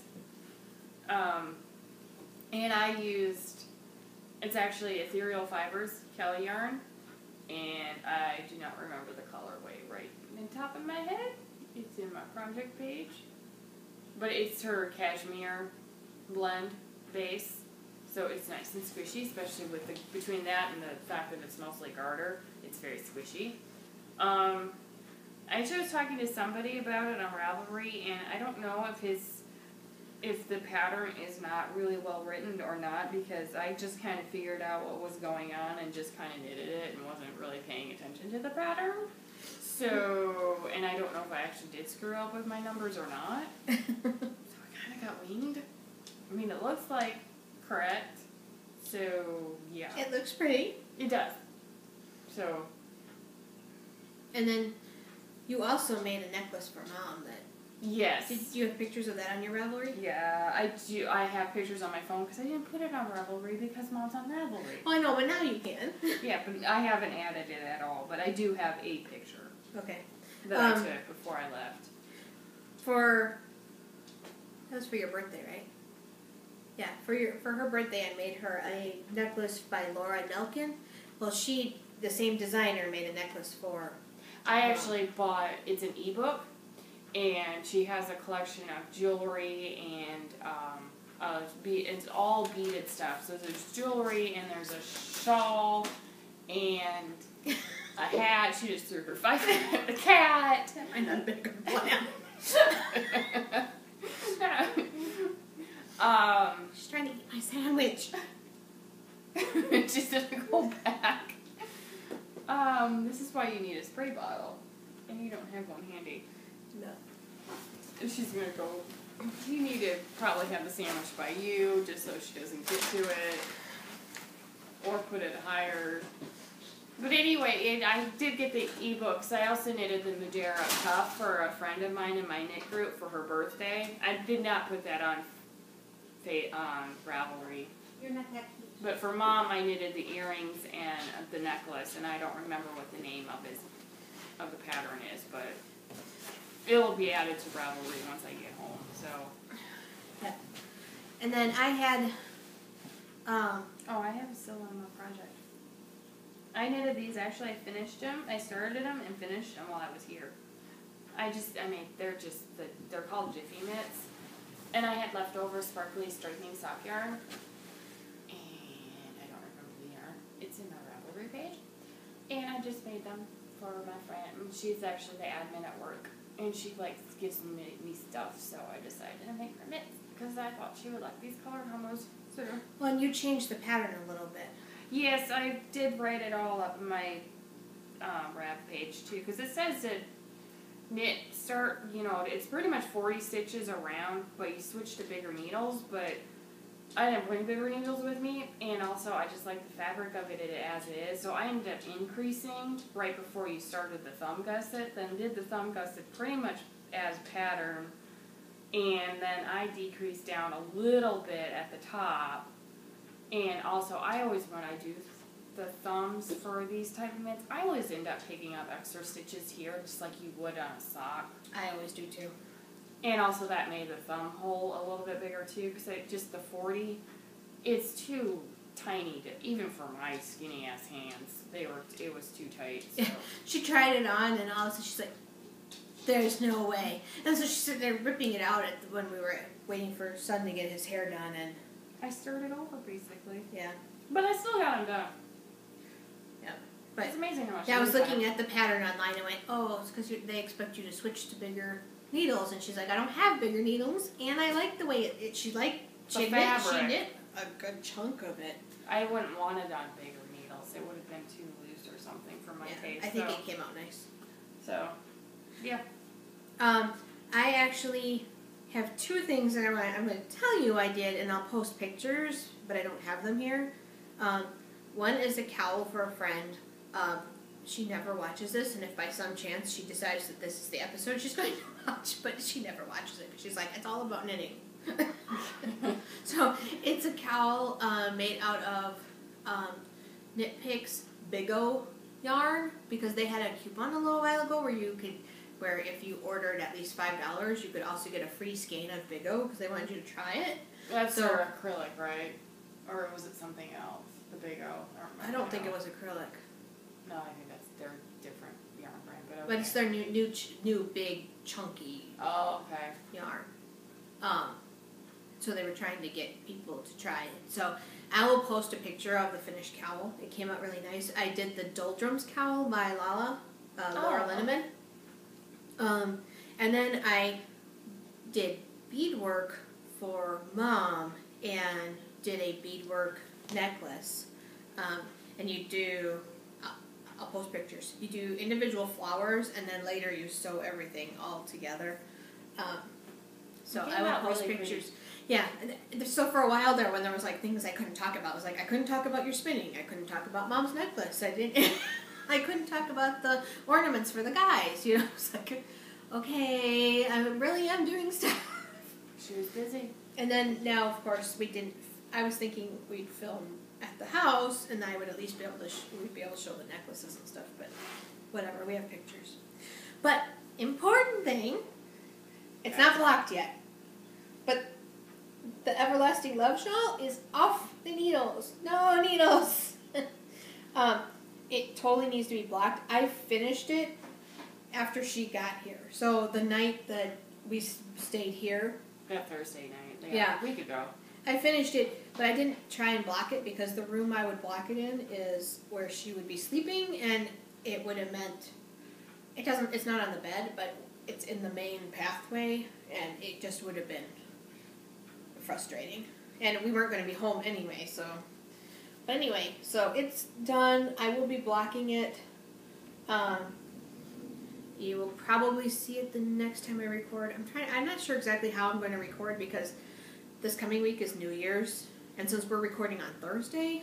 Um, and I used, it's actually Ethereal Fibers Kelly yarn. And I do not remember the colorway right in the top of my head. It's in my project page. But it's her cashmere blend base. So it's nice and squishy, especially with the, between that and the fact that it's mostly garter. It's very squishy. Um, I actually was talking to somebody about it on Ravelry, and I don't know if his, if the pattern is not really well written or not, because I just kind of figured out what was going on and just kind of knitted it and wasn't really paying attention to the pattern. So, and I don't know if I actually did screw up with my numbers or not. So I kind of got winged. I mean, it looks like correct. So, yeah. It looks pretty. It does. So. And then you also made a necklace for Mom that. Yes. Did you have pictures of that on your Ravelry? Yeah, I do. I have pictures on my phone because I didn't put it on Ravelry because Mom's on Ravelry. Oh, I know, but now you can. Yeah, but I haven't added it at all. But I do have a picture. Okay. That um, I took before I left. For that was for your birthday, right? Yeah, for your for her birthday, I made her a necklace by Laura Nelkin. Well, she, the same designer, made a necklace for. I actually bought. It's an ebook, and she has a collection of jewelry and um, uh, be it's all beaded stuff. So there's jewelry and there's a shawl and a hat. She just threw her five at the cat. That might not have been a good plan. um, She's trying to eat my sandwich. She's gonna go back. Um, this is why you need a spray bottle, and you don't have one handy. No. And she's gonna go. You need to probably have the sandwich by you, just so she doesn't get to it, or put it higher. But anyway, it, I did get the ebooks. I also knitted the Mudera cuff for a friend of mine in my knit group for her birthday. I did not put that on on Ravelry. You're not that cute. But for Mom, I knitted the earrings and the necklace, and I don't remember what the name of his of the pattern is, but it'll be added to Ravelry once I get home. So. Yeah. And then I had. Um, oh, I have still on my project. I knitted these, actually I finished them, I started them and finished them while I was here. I just, I mean, they're just, the, they're called Jiffy Mitts. And I had leftover sparkly striking sock yarn. And I don't remember the yarn. It's in my Ravelry page. And I just made them for my friend. And she's actually the admin at work. And she, like, gives me, me stuff, so I decided to make her mitts. Because I thought she would like these color combos. So. Well, and you changed the pattern a little bit. Yes, I did write it all up in my um, Rav page too, because it says that knit start, you know, it's pretty much forty stitches around, but you switch to bigger needles, but I didn't bring bigger needles with me, and also I just like the fabric of it as it is, so I ended up increasing right before you started the thumb gusset, then did the thumb gusset pretty much as pattern, and then I decreased down a little bit at the top. And also, I always, when I do the thumbs for these type of mitts, I always end up picking up extra stitches here, just like you would on a sock. I always do too. And also that made the thumb hole a little bit bigger too, because just the forty, it's too tiny to, even for my skinny ass hands, they were, it was too tight. So. She tried it on, and all of a sudden she's like, there's no way. And so she's sitting there ripping it out at the, when we were waiting for Son to get his hair done, and I started over, basically. Yeah. But I still got them done. Yeah. But it's amazing how much. Yeah, I was looking at the pattern online and went, oh, it's because they expect you to switch to bigger needles. And she's like, I don't have bigger needles, and I like the way it, it she liked, she knit, she knit a good chunk of it. I wouldn't want it on bigger needles. It would have been too loose or something for my yeah, taste. I think so. it came out nice. So, yeah. Um, I actually have two things that I want, I'm going to tell you I did, and I'll post pictures, but I don't have them here. Um, one is a cowl for a friend. Um, she never watches this, and if by some chance she decides that this is the episode she's going to watch, but she never watches it. She's like, it's all about knitting. So it's a cowl uh, made out of um, Knit Picks Big O yarn, because they had a coupon a little while ago where you could, where if you ordered at least five dollars, you could also get a free skein of Big O because they wanted you to try it. That's so, their acrylic, right? Or was it something else? The Big O? I don't think it was acrylic. No, I think that's their different yarn brand, but okay. But it's their new, new, new big, chunky oh, okay. yarn. Um, so they were trying to get people to try it. So I will post a picture of the finished cowl. It came out really nice. I did the Doldrums cowl by Lala, uh, Laura oh. Linneman. Um, and then I did beadwork for Mom and did a beadwork necklace. Um, and you do, I'll, I'll post pictures. You do individual flowers, and then later you sew everything all together. Um, so I will post really pictures. Pretty. Yeah, so for a while there, when there was like things I couldn't talk about, I was like, I couldn't talk about your spinning. I couldn't talk about Mom's necklace. I didn't. I couldn't talk about the ornaments for the guys. You know, it's like, okay, I really am doing stuff. She was busy. And then now, of course, we didn't. I was thinking we'd film at the house, and I would at least be able to. Sh- we'd be able to show the necklaces and stuff. But whatever, we have pictures. But important thing, it's not blocked yet. But the Everlasting Love Shawl is off the needles. No needles. um, it totally needs to be blocked. I finished it after she got here. So the night that we stayed here. That Thursday night. Yeah. Yeah. A week ago. I finished it, but I didn't try and block it because the room I would block it in is where she would be sleeping, and it would have meant, it doesn't, it's not on the bed, but it's in the main pathway, and it just would have been frustrating. And we weren't going to be home anyway, so. But anyway, so it's done. I will be blocking it. Um, you will probably see it the next time I record. I'm trying. I'm not sure exactly how I'm going to record because this coming week is New Year's, and since we're recording on Thursday,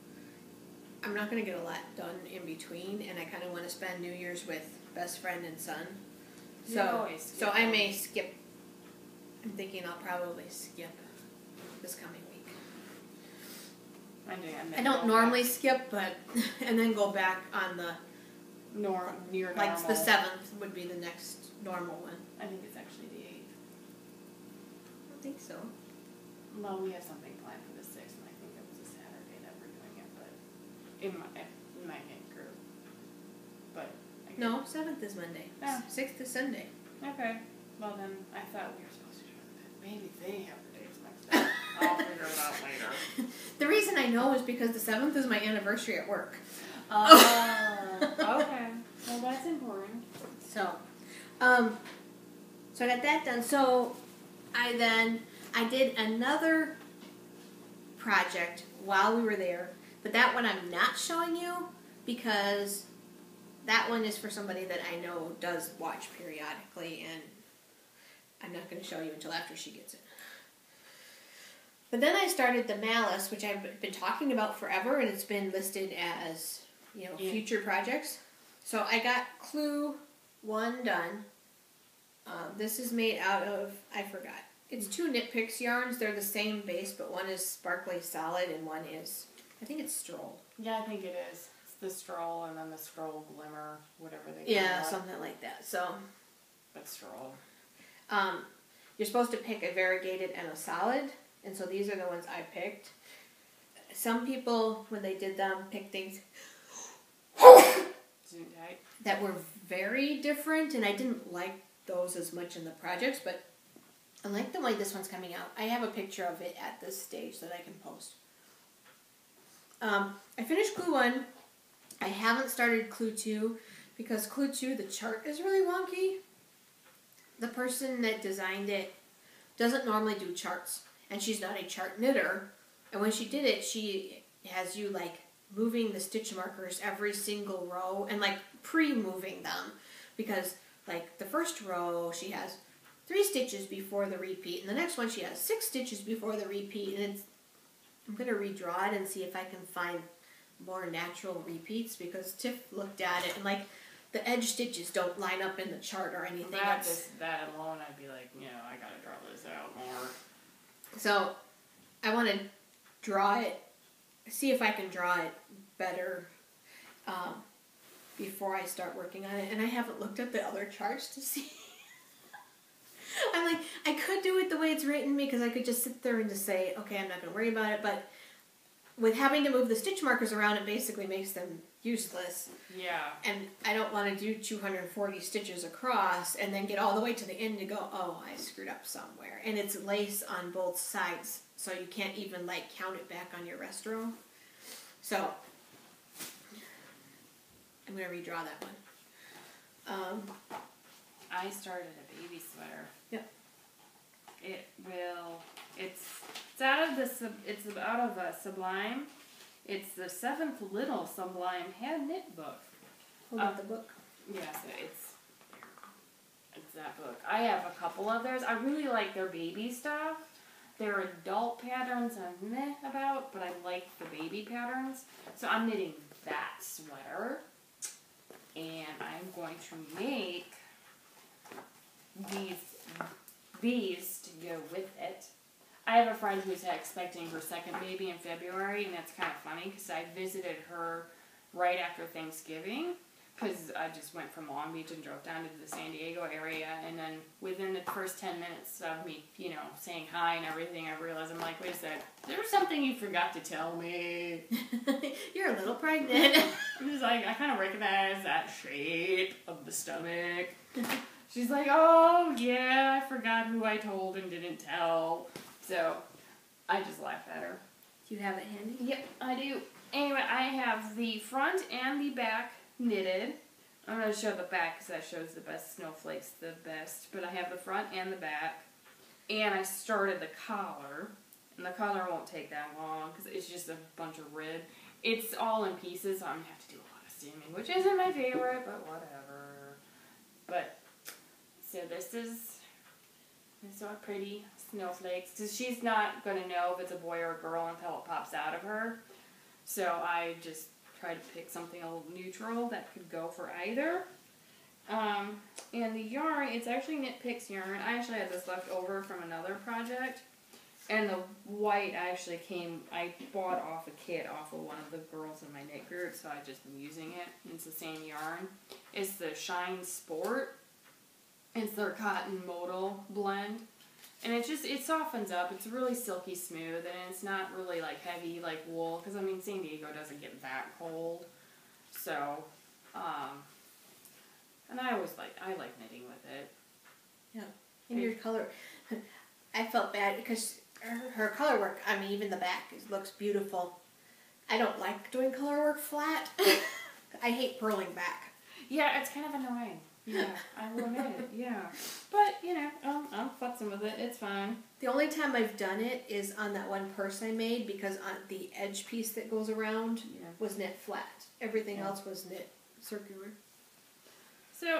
I'm not going to get a lot done in between, and I kind of want to spend New Year's with best friend and son. So, so I may skip. I'm thinking I'll probably skip this coming week. I, do, I don't normally back. skip, but and then go back on the Nor- near like normal. the seventh would be the next normal one. I think it's actually the eighth. I don't think so. Well, we have something planned for the sixth, and I think it was a Saturday that we're doing it, but it might, it might get group. But I no, seventh is Monday. Yeah. Sixth is Sunday. Okay. Well then, I thought we were supposed to do it. Maybe they have the days mixed up. I'll figure it out later. The reason I know is because the seventh is my anniversary at work. Oh. Okay. Well, that's important. So, um, so I got that done. So, I then I did another project while we were there, but that one I'm not showing you because that one is for somebody that I know does watch periodically, and I'm not going to show you until after she gets it. But then I started the Malice, which I've been talking about forever, and it's been listed as, you know, yeah. future projects. So I got Clue one done. Um, this is made out of, I forgot. It's two Knit Picks yarns. They're the same base, but one is Sparkly Solid and one is, I think it's Stroll. Yeah, I think it is. It's the Stroll and then the Stroll Glimmer, whatever they call Yeah, it. something like that. So, But Stroll. Um, you're supposed to pick a variegated and a solid, and so these are the ones I picked. Some people, when they did them, picked things that were very different, and I didn't like those as much in the projects, but I like the way this one's coming out. I have a picture of it at this stage that I can post. Um, I finished Clue one. I haven't started Clue two, because Clue two, the chart is really wonky. The person that designed it doesn't normally do charts, and she's not a chart knitter. And when she did it, she has you like moving the stitch markers every single row and like pre-moving them, because like the first row she has three stitches before the repeat, and the next one she has six stitches before the repeat. And it's I'm gonna redraw it and see if I can find more natural repeats because Tiff looked at it and like the edge stitches don't line up in the chart or anything. That, just, that alone, I'd be like, you know, I gotta draw this out more. So I want to draw it, see if I can draw it better um, before I start working on it. And I haven't looked at the other charts to see. I'm like, I could do it the way it's written because I could just sit there and just say, okay, I'm not going to worry about it. But with having to move the stitch markers around, it basically makes them useless. Yeah. And I don't want to do two hundred forty stitches across and then get all the way to the end to go, oh, I screwed up somewhere. And it's lace on both sides, so you can't even, like, count it back on your rest row. So I'm going to redraw that one. Um, I started a baby sweater. Yep. It will, it's, it's out of the, sub, it's out of a Sublime. It's the seventh little Sublime hand knit book. Hold up the book. Yeah, so it's, it's that book. I have a couple of theirs. I really like their baby stuff. Their adult patterns I'm meh about, but I like the baby patterns. So I'm knitting that sweater. And I'm going to make these, these to go with it. I have a friend who's expecting her second baby in February, and that's kind of funny because I visited her right after Thanksgiving because I just went from Long Beach and drove down to the San Diego area, and then within the first ten minutes of me, you know, saying hi and everything, I realized, I'm like, wait a sec, there's something you forgot to tell me. You're a little pregnant. I'm just like, I kind of recognize that shape of the stomach. She's like, oh, yeah, I forgot who I told and didn't tell. So, I just laughed at her. Do you have it handy? Yep, I do. Anyway, I have the front and the back knitted. I'm going to show the back because that shows the best snowflakes the best. But I have the front and the back. And I started the collar. And the collar won't take that long because it's just a bunch of rib. It's all in pieces, so I'm going to have to do a lot of steaming, which isn't my favorite, but whatever. But, so this is, these are pretty snowflakes. Because she's not going to know if it's a boy or a girl until it pops out of her. So I just try to pick something a little neutral that could go for either. Um, and the yarn, it's actually Knit Picks yarn. I actually had this left over from another project. And the white actually came, I bought off a kit off of one of the girls in my knit group, so I just been using it. It's the same yarn. It's the Shine Sport. It's their cotton modal blend. And it just, it softens up. It's really silky smooth, and it's not really like heavy like wool, because I mean San Diego doesn't get that cold. So, um, and I always like, I like knitting with it. Yeah. And your color, I felt bad because her, her color work, I mean even the back is, looks beautiful. I don't like doing color work flat. I hate purling back. Yeah, it's kind of annoying. Yeah, I will admit it, yeah. But, you know, I'm, I'm futzing with it. It's fine. The only time I've done it is on that one purse I made because on the edge piece that goes around yeah. was knit flat. Everything yeah. else was knit circular. So,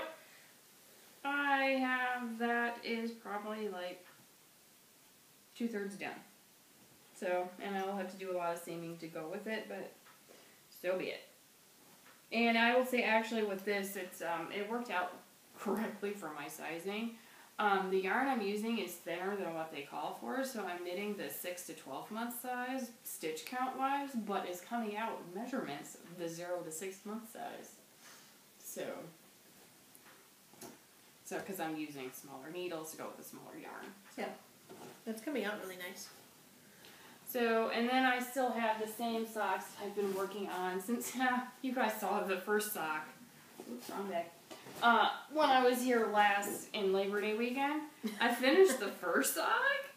I have, that is probably like two-thirds done. So, and I'll have to do a lot of seaming to go with it, but so be it. And I will say, actually, with this, it's um, it worked out correctly for my sizing. Um, the yarn I'm using is thinner than what they call for, so I'm knitting the six to twelve month size, stitch count-wise, but it's coming out measurements of the zero to six month size. So, so because I'm using smaller needles to go with the smaller yarn. Yeah, that's coming out really nice. So, and then I still have the same socks I've been working on since uh, you guys saw the first sock. Oops, wrong bag. Uh, when I was here last in Labor Day weekend, I finished the first sock.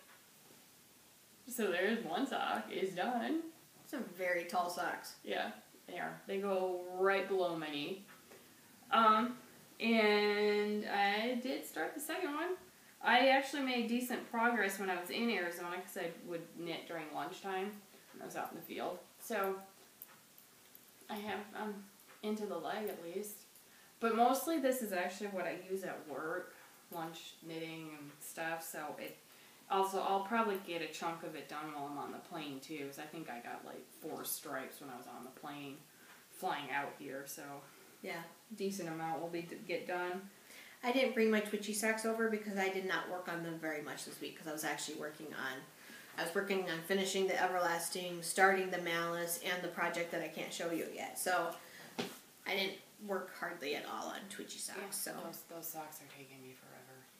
So there's one sock. It's done. Some very tall socks. Yeah, they are. They go right below my knee. Um, and I did start the second one. I actually made decent progress when I was in Arizona because I would knit during lunchtime when I was out in the field. So I have, I'm into the leg at least. But mostly this is actually what I use at work, lunch knitting and stuff. So it Also, I'll probably get a chunk of it done while I'm on the plane, too, because I think I got, like, four stripes when I was on the plane flying out here, so... Yeah. Decent amount will be to get done. I didn't bring my twitchy socks over because I did not work on them very much this week because I was actually working on... I was working on finishing the Everlasting, starting the Malice, and the project that I can't show you yet, so... I didn't work hardly at all on twitchy socks, Yeah, so... Those, those socks are taking me forever.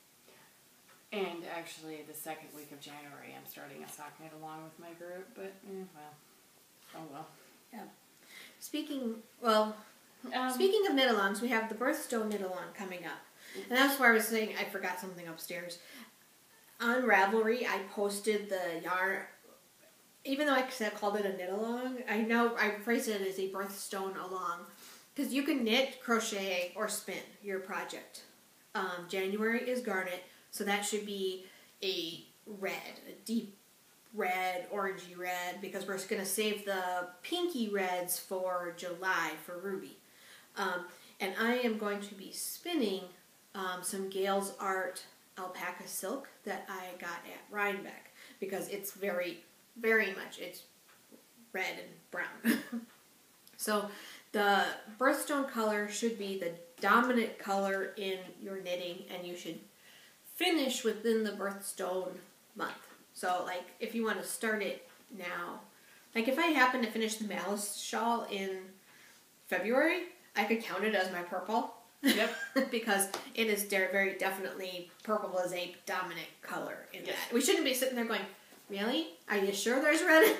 And actually, the second week of January, I'm starting a sock knit along with my group, but, eh, well, oh well. Yeah. Speaking, well, Um, speaking of knit-alongs, we have the Birthstone knit-along coming up. And that's where I was saying I forgot something upstairs. On Ravelry, I posted the yarn, even though I said, called it a knit-along, I know I phrased it as a Birthstone along. Because you can knit, crochet, or spin your project. Um, January is garnet. So that should be a red, a deep red, orangey red, because we're going to save the pinky reds for July for Ruby. Um, and I am going to be spinning um, some Gail's Art alpaca silk that I got at Rhinebeck, because it's very, very much, it's red and brown. So the birthstone color should be the dominant color in your knitting, and you should finish within the birthstone month. So, like, if you want to start it now, like if I happen to finish the Malice shawl in February, I could count it as my purple. Yep. Because it is de- very definitely, purple is a dominant color in yes. that. We shouldn't be sitting there going, really? Are you sure there's red?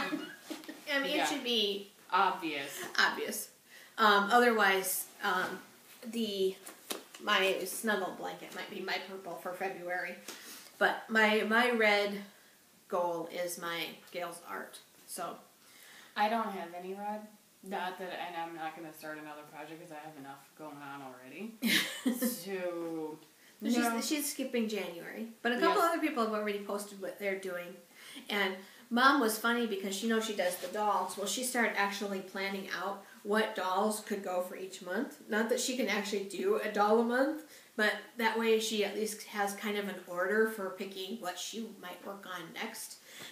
I mean, yeah. it should be obvious. Obvious. Um, otherwise, um, the... my snuggle blanket might be my purple for February. But my my red goal is my Gail's Art. So I don't have any red. Not that, and I'm not going to start another project because I have enough going on already. So, no. she's, she's skipping January. But a couple yes. other people have already posted what they're doing. And Mom was funny because she knows she does the dolls. Well, she started actually planning out what dolls could go for each month. Not that she can actually do a doll a month, but that way she at least has kind of an order for picking what she might work on next.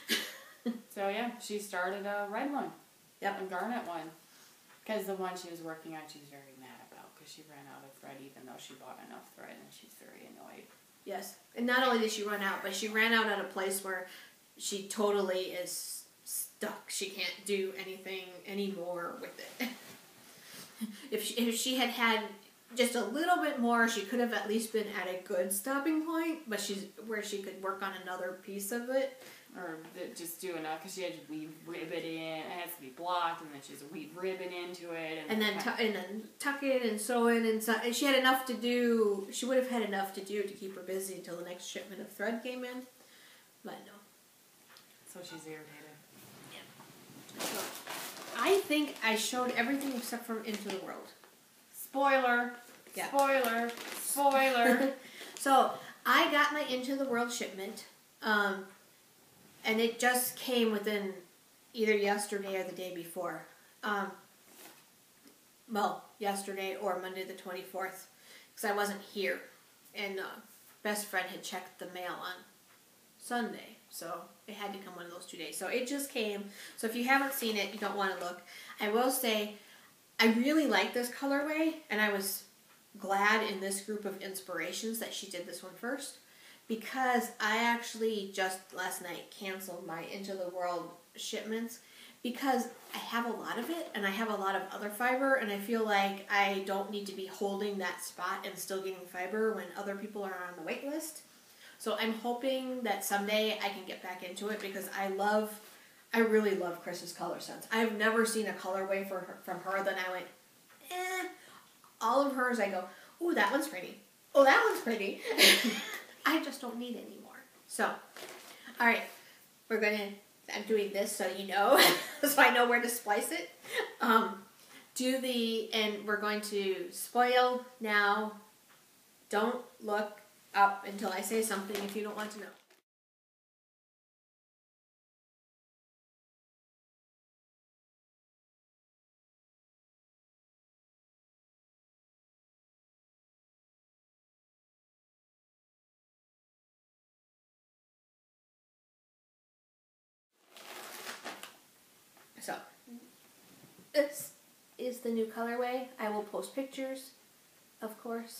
So yeah, she started a red one. Yep. A garnet one. Because the one she was working on, she's very mad about because she ran out of thread even though she bought enough thread, and she's very annoyed. Yes. And not only did she run out, but she ran out at a place where she totally is stuck. She can't do anything anymore with it. if, she, if she had had just a little bit more, she could have at least been at a good stopping point, but she's where she could work on another piece of it. Or just do enough, because she had to weave ribbon in, it has to be blocked, and then she has to weave ribbon into it. And, and then tu- and then tuck it and sew it, and, so, and she had enough to do, she would have had enough to do to keep her busy until the next shipment of thread came in, but no. So she's irritated. Yeah. So, I think I showed everything except for Into the World. Spoiler! Yeah. Spoiler! Spoiler! So, I got my Into the World shipment, um, and it just came within either yesterday or the day before. Um, well, yesterday or Monday the twenty-fourth, because I wasn't here, and uh, best friend had checked the mail on Sunday, so it had to come one of those two days. So it just came. So if you haven't seen it, you don't want to look. I will say, I really like this colorway, and I was glad in this group of inspirations that she did this one first, because I actually just last night canceled my Into the World shipments because I have a lot of it and I have a lot of other fiber, and I feel like I don't need to be holding that spot and still getting fiber when other people are on the wait list. So I'm hoping that someday I can get back into it, because I love, I really love Chris's color sense. I've never seen a colorway for her, from her that I went, eh. All of hers I go, ooh, that one's pretty. Oh, that one's pretty. I just don't need any more. So, all right, we're going to, I'm doing this so you know, so I know where to splice it. Um, do the, and we're going to spoil now. Don't look up until I say something if you don't want to know. So, this is the new colorway. I will post pictures, of course.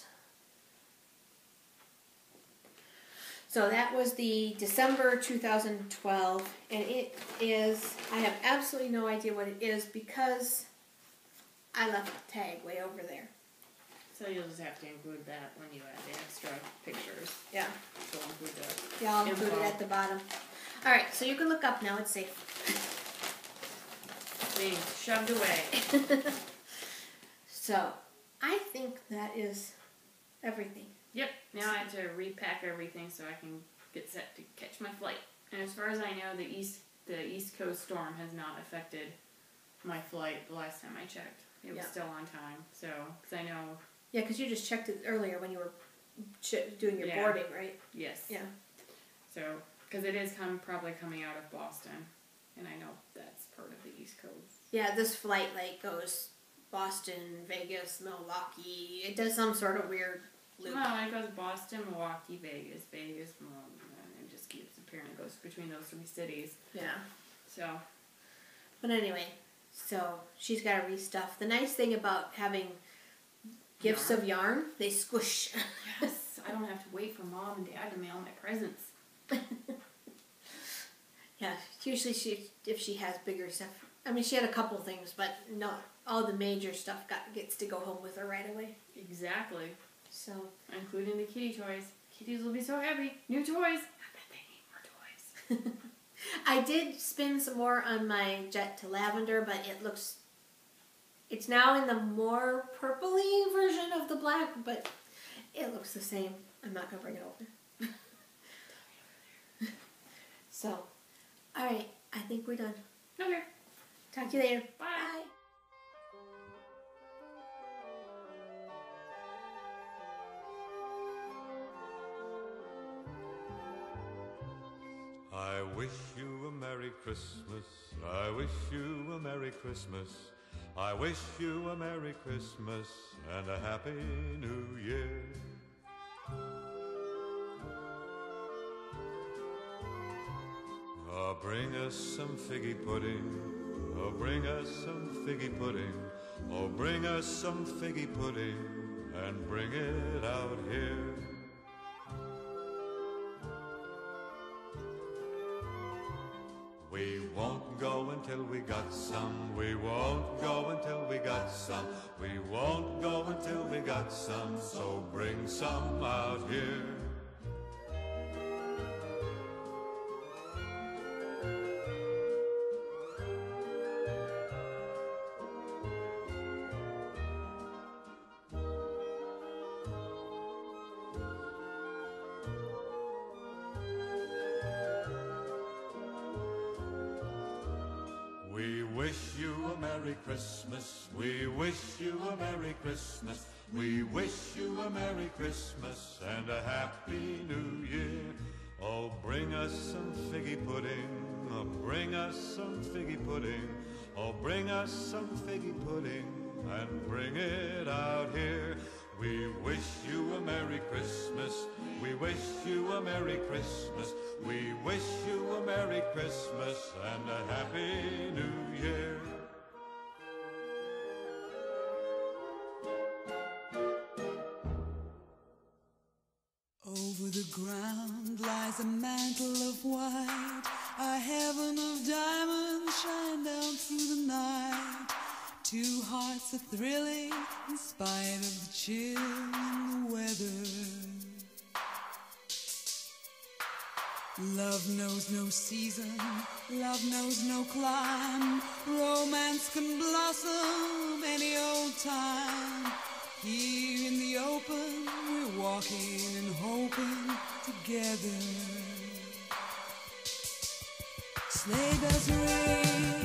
So that was the December two thousand twelve, and it is, I have absolutely no idea what it is because I left the tag way over there. So you'll just have to include that when you add the extra pictures. Yeah. So I'll include the Yeah, I'll include it at the bottom. Alright, so you can look up now, it's safe. Being shoved away. So, I think that is everything. Yep, now I have to repack everything so I can get set to catch my flight. And as far as I know, the east the East Coast storm has not affected my flight the last time I checked. It was yeah. still on time, so, because I know... Yeah, because you just checked it earlier when you were ch- doing your yeah. boarding, right? Yes. Yeah. So, because it is come, probably coming out of Boston, and I know that's part of the East Coast. Yeah, this flight, like, goes Boston, Vegas, Milwaukee. It does some sort of weird loop. Well, it goes Boston, Milwaukee, Vegas, Vegas, Milwaukee, and it just keeps appearing. It goes between those three cities. Yeah. So. But anyway, so she's got to restuff. The nice thing about having gifts yarn. of yarn, they squish. Yes, I don't have to wait for Mom and Dad to mail my presents. Yeah, usually she, if she has bigger stuff. I mean, she had a couple things, but no, all the major stuff got gets to go home with her right away. Exactly. So, including the kitty toys. Kitties will be so happy. New toys. I bet they need more toys. I did spin some more on my Jet to Lavender, but it looks... It's now in the more purpley version of the black, but it looks the same. I'm not going to bring it over. So, alright, I think we're done. Okay. Talk to you later. Bye. Bye. I wish you a Merry Christmas. I wish you a Merry Christmas. I wish you a Merry Christmas and a Happy New Year. Oh, bring us some figgy pudding. Oh, bring us some figgy pudding. Oh, bring us some figgy pudding and bring it out here. We won't go until we got some. We won't go until we got some. We won't go until we got some. So bring some out here. We wish you a Merry Christmas. We wish you a Merry Christmas. We wish you a Merry Christmas and a Happy New Year. Oh, bring us some figgy pudding. Oh, bring us some figgy pudding. Oh, bring us some figgy pudding and bring it out here. We wish you a Merry Christmas. We wish you a Merry Christmas. We wish you a Merry Christmas and a Happy New Year. Over the ground lies a mantle of white, a heaven of diamonds shine down through the night. Two hearts are thrilling in spite of the chill in the weather. Love knows no season, love knows no clime. Romance can blossom any old time. Here in the open, we're walking and hoping together. Sleigh bells ring.